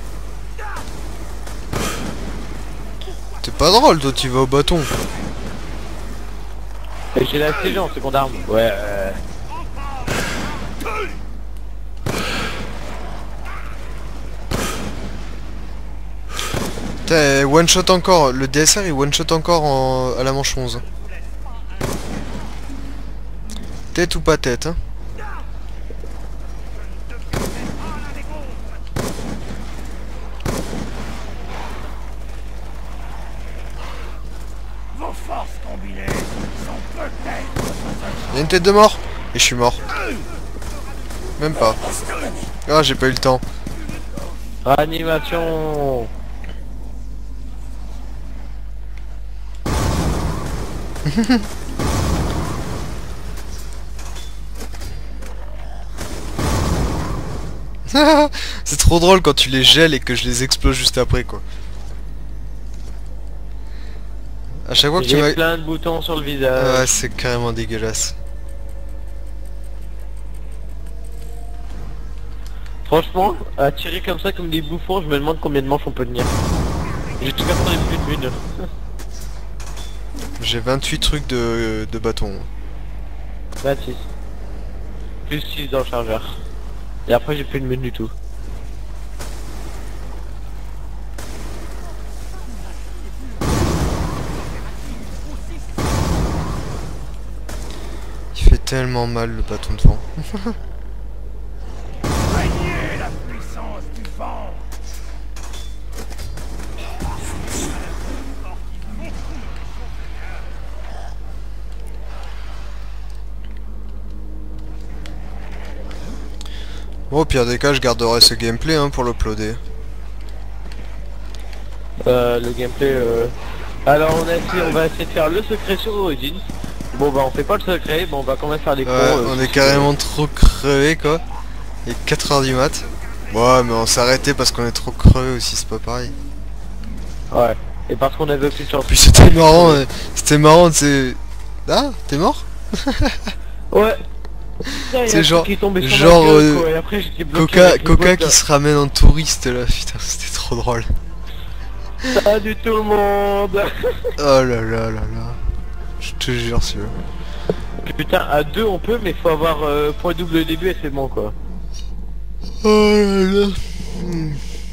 T'es pas drôle toi, tu vas au bâton. Et j'ai la C G en seconde arme. Ouais euh... T'es one shot encore, le D S R il one shot encore en... à la manche onze. Tête ou pas tête hein? Vos forces combinées sont peut-être... Y'a une tête de mort. Et je suis mort. Même pas. Ah j'ai pas eu le temps. Animation. C'est trop drôle quand tu les gèles et que je les explose juste après quoi. À chaque fois que tu J'ai m'as... plein de boutons sur le visage. Ouais c'est carrément dégueulasse. Franchement, à tirer comme ça comme des bouffons, je me demande combien de manches on peut tenir. J'ai tout perdu plus d'une. J'ai vingt-huit trucs de, de bâton. vingt-six. Plus six dans le chargeur. Et après j'ai plus de mine du tout. Il fait tellement mal le bâton de vent. Régnez la puissance du vent. Bon au pire des cas je garderai ce gameplay hein, pour l'uploader. Euh, le gameplay euh... Alors on, a essayé, on va essayer de faire le secret sur Origins. Bon bah on fait pas le secret, bon on va quand même faire des Ouais, cons. euh, on est sur- carrément trop crevé quoi. Il est quatre heures du mat. Ouais mais on s'est arrêté parce qu'on est trop crevé aussi, c'est pas pareil. Ouais. Et parce qu'on avait aucune chance. Puis c'était marrant, euh, c'était marrant, c'est... Ah, t'es mort? Ouais. C'est genre- Qui tombait sur genre, ma gueule, euh, quoi, et après, j'étais bloqué Coca, avec le Coca bot, qui là. se ramène en touriste là, putain c'était trop drôle. Salut tout le monde. Oh là là là là. Je te jure celui-là. Putain, à deux on peut, mais faut avoir euh, point double au début et c'est bon quoi. Oh là là. Hmm.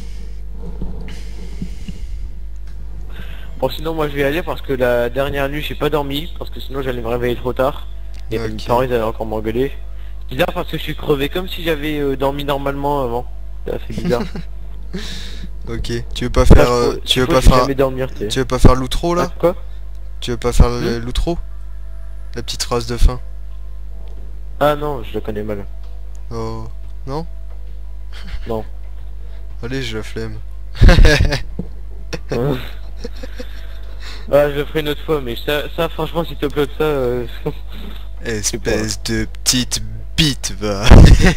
Bon sinon moi je vais y aller parce que la dernière nuit j'ai pas dormi, parce que sinon j'allais me réveiller trop tard. Et Ok. mes parents ils allaient encore m'engueuler. C'est bizarre parce que je suis crevé comme si j'avais euh, dormi normalement avant. Là, c'est bizarre. Ok, tu veux pas faire... Là, je euh, peux- tu je veux peux pas faire... jamais dormir, tu sais. Tu veux pas faire l'outro là? Ah, quoi? Tu veux pas faire le- l'outro? La petite phrase de fin. Ah non, je le connais mal. Oh... Non? Non. Allez, j'ai la flemme. Hein. Ah, je le ferai une autre fois, mais ça, ça franchement si tu uploads ça... Euh... Espèce de petite bite. bite, va.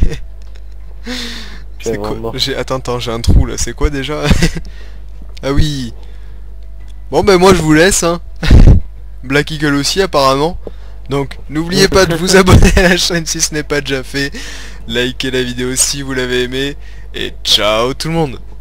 Je C'est quoi? vraiment- J'ai attends attends j'ai un trou là, c'est quoi déjà? Ah oui. Bon ben moi je vous laisse hein. Black Eagle aussi apparemment. Donc n'oubliez pas de vous abonner à la chaîne si ce n'est pas déjà fait. Likez la vidéo si vous l'avez aimé. Et ciao tout le monde.